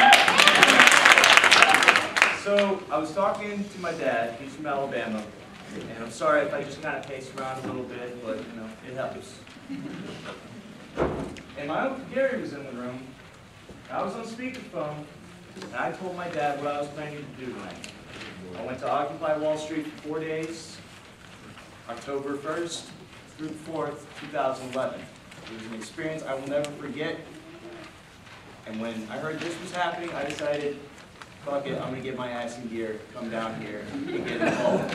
So, I was talking to my dad, he's from Alabama, and I'm sorry if I just kind of pace around a little bit, but, you know, it helps. And my Uncle Gary was in the room. I was on speakerphone, and I told my dad what I was planning to do tonight. I went to Occupy Wall Street for 4 days, October 1st through the 4th, 2011. It was an experience I will never forget. And when I heard this was happening, I decided, fuck it, I'm going to get my ass in gear, come down here, and get involved.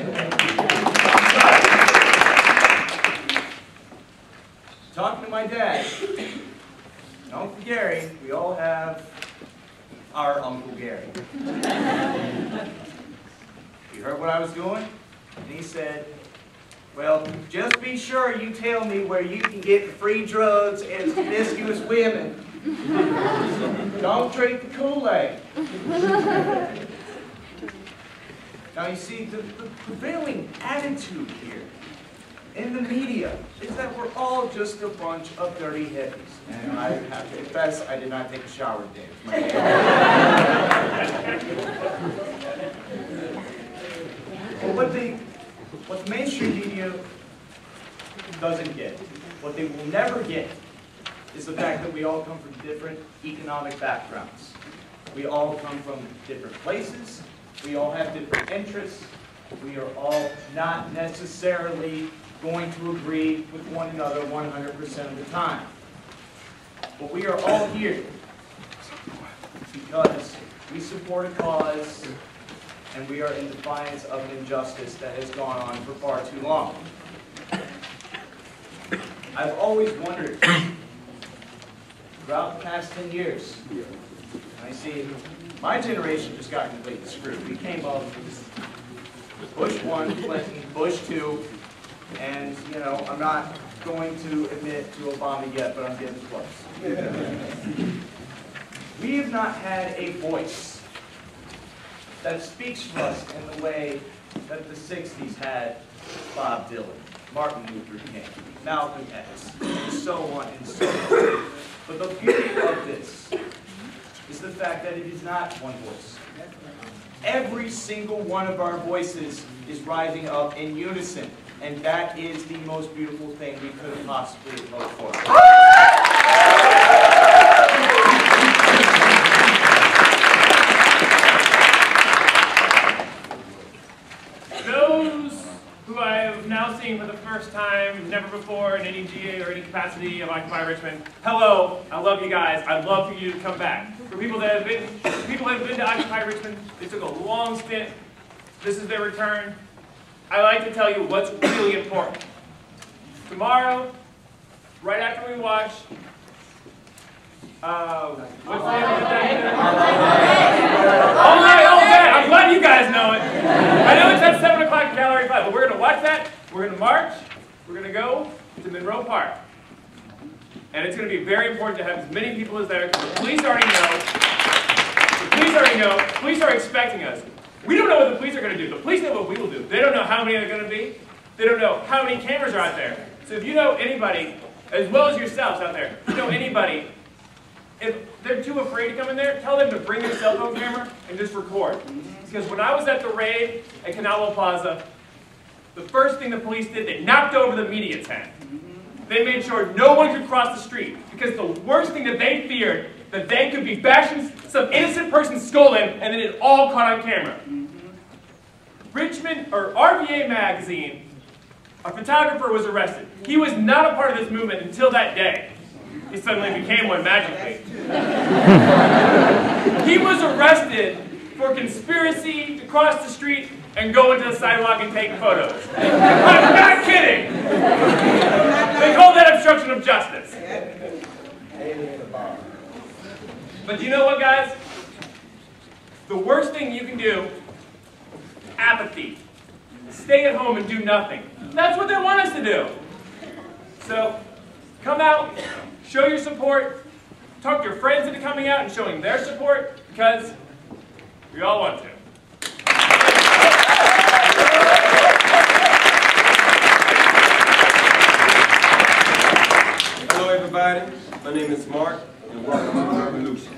Talking to my dad, and Uncle Gary, we all have our Uncle Gary. He heard what I was doing, and he said, well, just be sure you tell me where you can get the free drugs and promiscuous women. Don't drink the Kool-Aid. Now you see, the prevailing attitude here in the media is that we're all just a bunch of dirty hippies. And I have to confess, I did not take a shower today. But what the mainstream media doesn't get, what they will never get, is the fact that we all come from different economic backgrounds. We all come from different places. We all have different interests. We are all not necessarily going to agree with one another 100% of the time. But we are all here because we support a cause and we are in defiance of an injustice that has gone on for far too long. I've always wondered, throughout the past 10 years, and I see my generation just got completely screwed. We came up with Bush 1, Clinton, Bush 2, and, you know, I'm not going to admit to Obama yet, but I'm getting close. We have not had a voice that speaks for us in the way that the 60s had Bob Dylan, Martin Luther King, Malcolm X, and so on and so on. But the beauty of this is the fact that it is not one voice. Every single one of our voices is rising up in unison, and that is the most beautiful thing we could have possibly hoped for. Those who I have now seen for the first time, never before in any GA or any capacity of Occupy Richmond, hello, I love you guys. I'd love for you to come back. For people that have been to Occupy Richmond, they took a long stint. This is their return. I like to tell you what's really important. Tomorrow, right after we watch, what's the name of the day? to Monroe Park. And it's going to be very important to have as many people as there, because the police already know, police are expecting us. We don't know what the police are going to do. The police know what we will do. They don't know how many are going to be. They don't know how many cameras are out there. So if you know anybody, as well as yourselves out there, if you know anybody, if they're too afraid to come in there, tell them to bring their cell phone camera and just record. Because when I was at the raid at Canalo Plaza, the first thing the police did, they knocked over the media tent. They made sure no one could cross the street, because the worst thing that they feared, that they could be bashing some innocent person's skull in, and then it all caught on camera. Richmond, or RVA magazine, a photographer was arrested. He was not a part of this movement until that day. He suddenly became one magically. He was arrested for conspiracy to cross the street and go into the sidewalk and take photos. I'm not kidding! They call that obstruction of justice. But you know what, guys? The worst thing you can do, apathy. Stay at home and do nothing. That's what they want us to do. So, come out, show your support, talk your friends into coming out and showing their support, because we all want to. Hello everybody, my name is Mark, and welcome to the Revolution.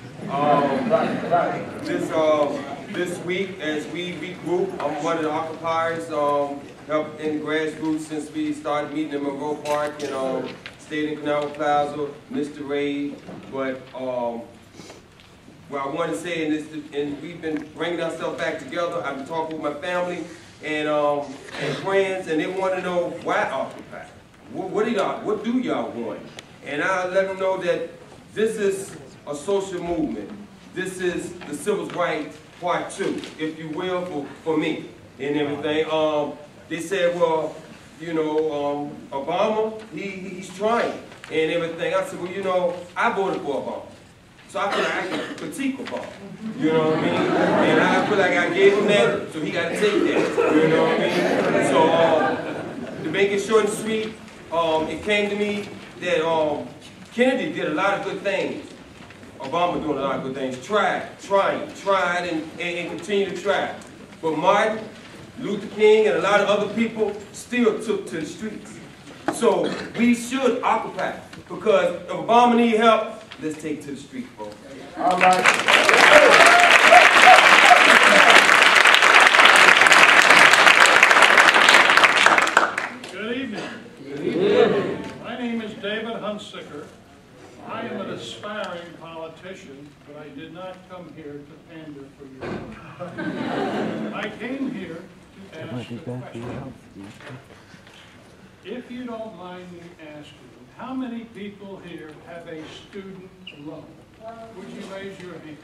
This week, as we regroup, I'm one of the occupiers, helped in the grassroots since we started meeting in Monroe Park and stayed in Canal Plaza, missed the raid, but what I want to say, and we've been bringing ourselves back together. I've been talking with my family and friends, and they want to know why Occupy. What do y'all want? And I let them know that this is a social movement. This is the Civil Rights Part 2, if you will, for me and everything. They said, well, you know, Obama, he's trying and everything. I said, well, you know, I voted for Obama. So I feel like I can critique Obama. You know what I mean? And I feel like I gave him that, so he got to take that. You know what I mean? So to make it short and sweet, it came to me that Kennedy did a lot of good things. Obama doing a lot of good things. Tried, and continue to try. But Martin Luther King and a lot of other people still took to the streets. So we should occupy, because if Obama needs help, let's take to the street, folks. All right. Good evening. Good evening. My name is David Hunsicker. I am an aspiring politician, but I did not come here to pander for you. I came here to ask a question. If you don't mind me asking, how many people here have a student loan? Would you raise your hand?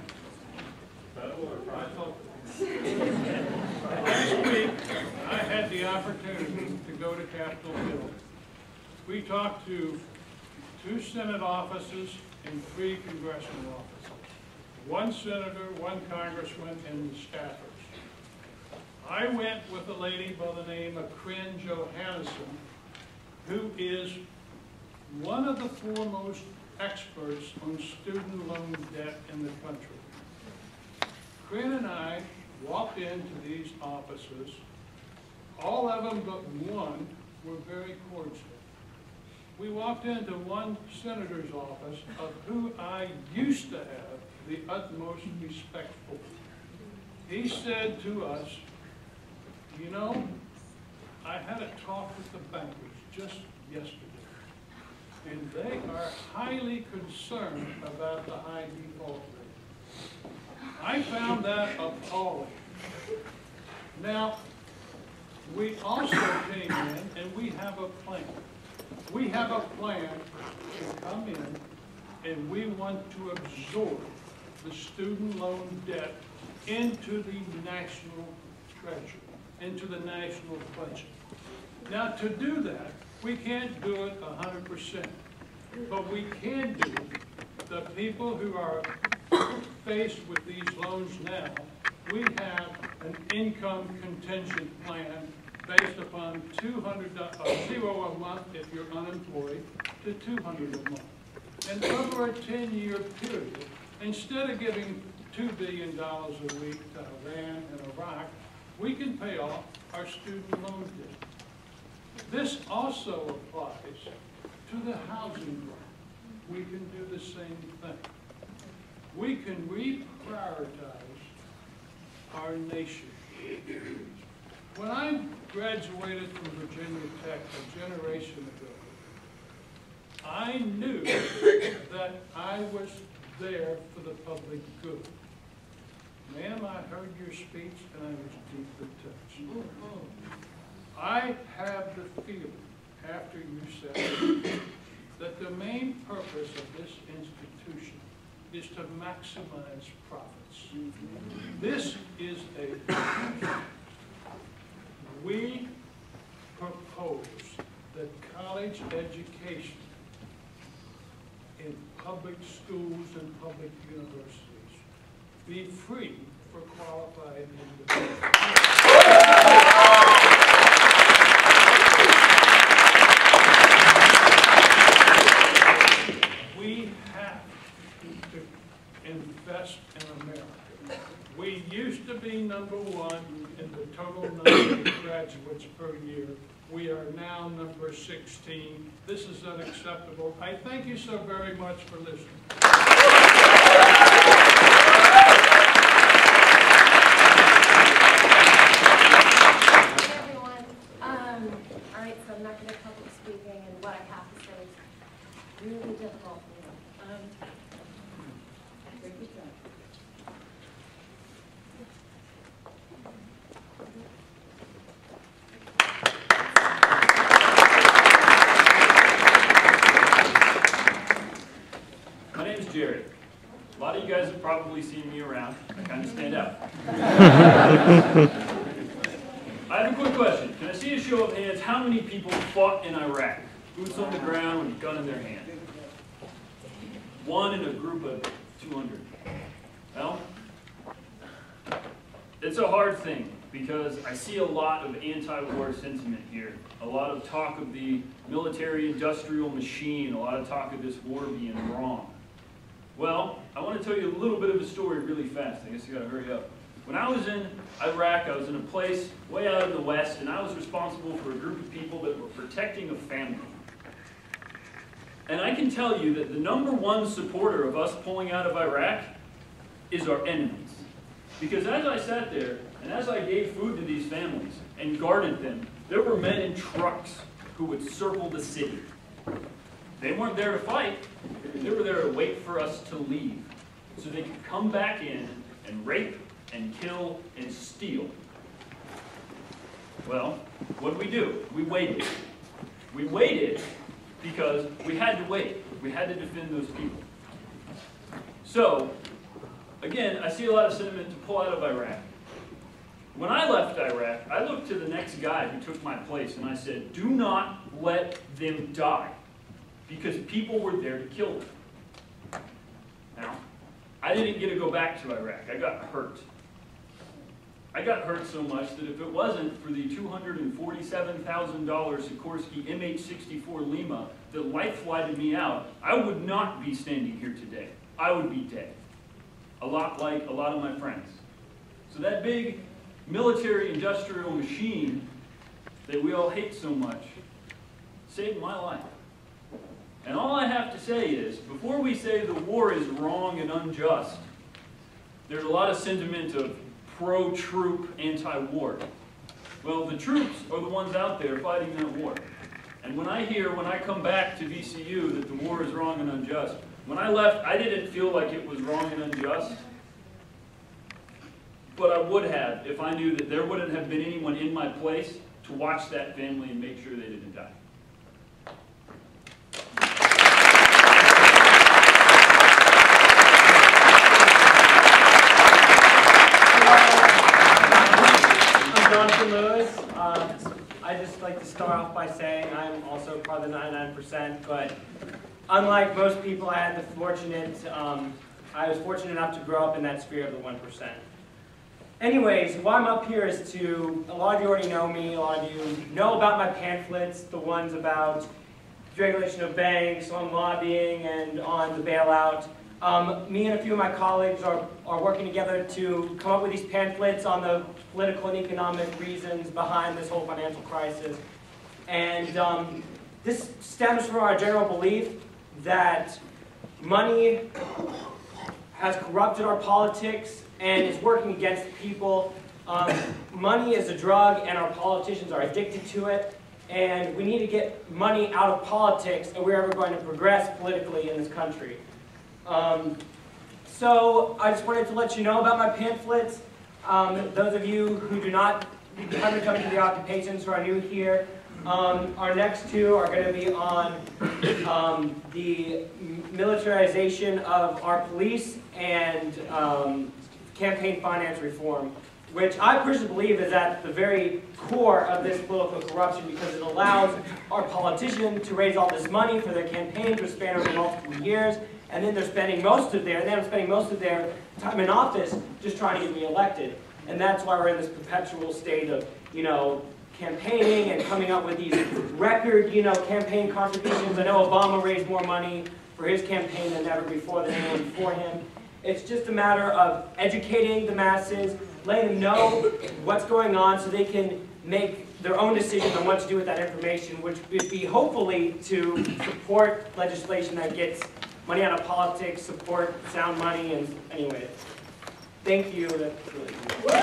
Last week, I had the opportunity to go to Capitol Hill. We talked to 2 Senate offices and 3 congressional offices. 1 senator, 1 congressman, and the staffers. I went with a lady by the name of Corinne Johansson, who is one of the foremost experts on student loan debt in the country. Corinne and I walked into these offices. All of them but one were very cordial. We walked into one senator's office, of who I used to have the utmost respect for. He said to us, you know, I had a talk with the bankers just yesterday, and they are highly concerned about the high default rate. I found that appalling. Now, we also came in and we have a plan. We have a plan to come in and we want to absorb the student loan debt into the national treasury, into the national budget. Now, to do that, we can't do it 100%, but we can do the people who are faced with these loans now. We have an income contingent plan based upon $0 a month if you're unemployed to $200 a month. And over a 10-year period, instead of giving $2 billion a week to Iran and Iraq, we can pay off our student loan debt. This also applies to the housing market. We can do the same thing. We can reprioritize our nation. When I graduated from Virginia Tech a generation ago, I knew that I was there for the public good. Ma'am, I heard your speech and I was deeply touched. I have the feeling, after you said it, that the main purpose of this institution is to maximize profits. This is we propose that college education in public schools and public universities be free for qualified individuals. We have to invest in America. We used to be #1 in the total number of graduates per year. We are now number 16. This is unacceptable. I thank you so very much for listening. Hey everyone. All right, so I'm not going to public speaking, and what I have to say is really difficult for me. My name is Jared. A lot of you guys have probably seen me around. I kind of stand out. I have a quick question. Can I see a show of hands? How many people fought in Iraq? Boots on the ground with a gun in their hand. One in a group of 200. Well, it's a hard thing because I see a lot of anti-war sentiment here. A lot of talk of the military-industrial machine. A lot of talk of this war being wrong. Well, I want to tell you a little bit of a story really fast. I guess you got to hurry up. When I was in Iraq, I was in a place way out in the west, and I was responsible for a group of people that were protecting a family. And I can tell you that the #1 supporter of us pulling out of Iraq is our enemies. Because as I sat there, and as I gave food to these families and guarded them, there were men in trucks who would circle the city. They weren't there to fight. They were there to wait for us to leave so they could come back in and rape and kill and steal. Well, what did we do? We waited. We waited because we had to wait. We had to defend those people. So, again, I see a lot of sentiment to pull out of Iraq. When I left Iraq, I looked to the next guy who took my place and I said, do not let them die, because people were there to kill them. Now, I didn't get to go back to Iraq. I got hurt. I got hurt so much that if it wasn't for the $247,000 Sikorsky MH-64 Lima that life flighted me out, I would not be standing here today. I would be dead. A lot like a lot of my friends. So that big military-industrial machine that we all hate so much saved my life. And all I have to say is, before we say the war is wrong and unjust, there's a lot of sentiment of pro-troop, anti-war. Well, the troops are the ones out there fighting that war. And when I come back to VCU that the war is wrong and unjust, when I left, I didn't feel like it was wrong and unjust, but I would have if I knew that there wouldn't have been anyone in my place to watch that family and make sure they didn't die. I'd just like to start off by saying I'm also part of the 99%, but unlike most people, I was fortunate enough to grow up in that sphere of the 1%. anyways, why I'm up here is to, a lot of you already know me, a lot of you know about my pamphlets, the ones about deregulation of banks, on lobbying, and on the bailout. Me and a few of my colleagues are working together to come up with these pamphlets on the political and economic reasons behind this whole financial crisis. And this stems from our general belief that money has corrupted our politics and is working against people. Money is a drug and our politicians are addicted to it. And we need to get money out of politics if we're ever going to progress politically in this country. So I just wanted to let you know about my pamphlets. Those of you who haven't come to the occupations who are new here, our next two are going to be on the militarization of our police and campaign finance reform, which I personally believe is at the very core of this political corruption because it allows our politicians to raise all this money for their campaign to span over multiple years, and then they're spending most of their time in office just trying to get reelected. And that's why we're in this perpetual state of, campaigning and coming up with these record, campaign contributions. I know Obama raised more money for his campaign than ever before than anyone before him. It's just a matter of educating the masses, letting them know what's going on so they can make their own decisions on what to do with that information, which would be hopefully to support legislation that gets money out of politics, support sound money, and anyway. Thank you. That's really cool.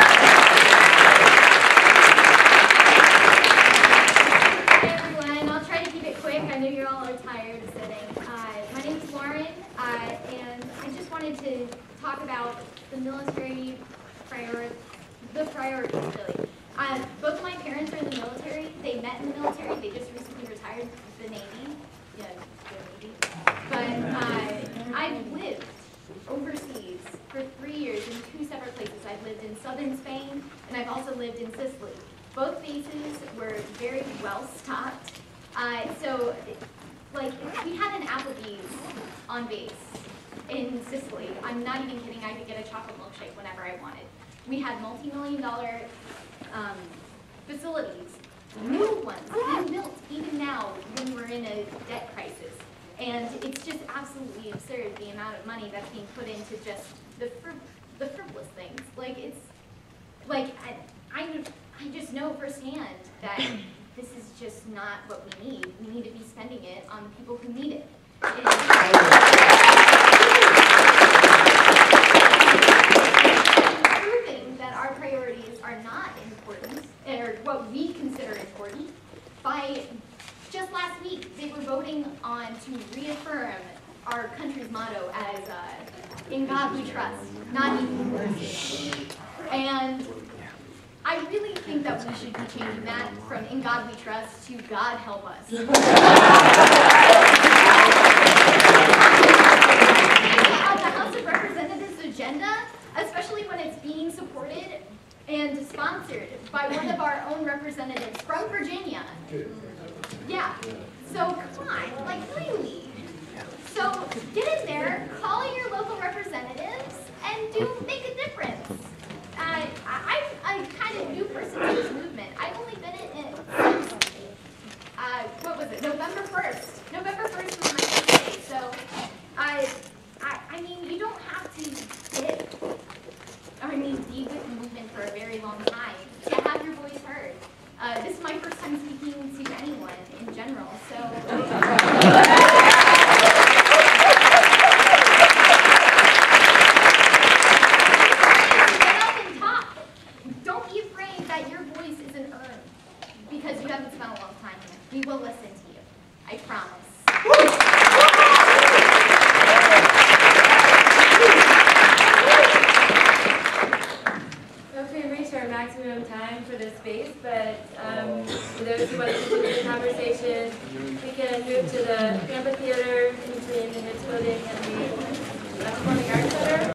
Hey everyone, I'll try to keep it quick. I know you're all tired of sitting. My name is Lauren, and I just wanted to talk about the military priorities, really. Both of my parents are in the military. They met in the military. They just recently retired from the Navy. Yeah, the Navy. But I've lived overseas for 3 years in 2 separate places. I've lived in southern Spain, and I've also lived in Sicily. Both bases were very well stocked. So, we had an Applebee's on base in Sicily. I'm not even kidding. I could get a chocolate milkshake whenever I wanted. We had multi-million-dollar facilities, new ones, being built even now when we're in a debt crisis. And it's just absolutely absurd the amount of money that's being put into just the frivolous things. I just know firsthand that this is just not what we need. We need to be spending it on the people who need it. Proving that our priorities are not important, or what we consider important, by just last week they were voting on to reaffirm our country's motto as "In God We Trust," not even worse. And I really think that we should be changing that from "In God We Trust" to "God Help Us." On the House of Representatives agenda, especially when it's being supported and sponsored by one of our own representatives from Virginia. Yeah, so come on, really. So get in there, call your local representatives, and make a difference. I'm a kind of new person to this movement. I've only been in it since, what was it, November 1st. November 1st was my first day, so I mean, you don't have to be with the movement for a very long time to have your voice heard. This is my first time speaking to anyone in general, so. Because you haven't spent a long time here. We will listen to you. I promise. Okay, we reached our maximum time for this space, but for those who want to continue the conversation, we can move to the amphitheater in between the Hits Building and the Performing Arts Center.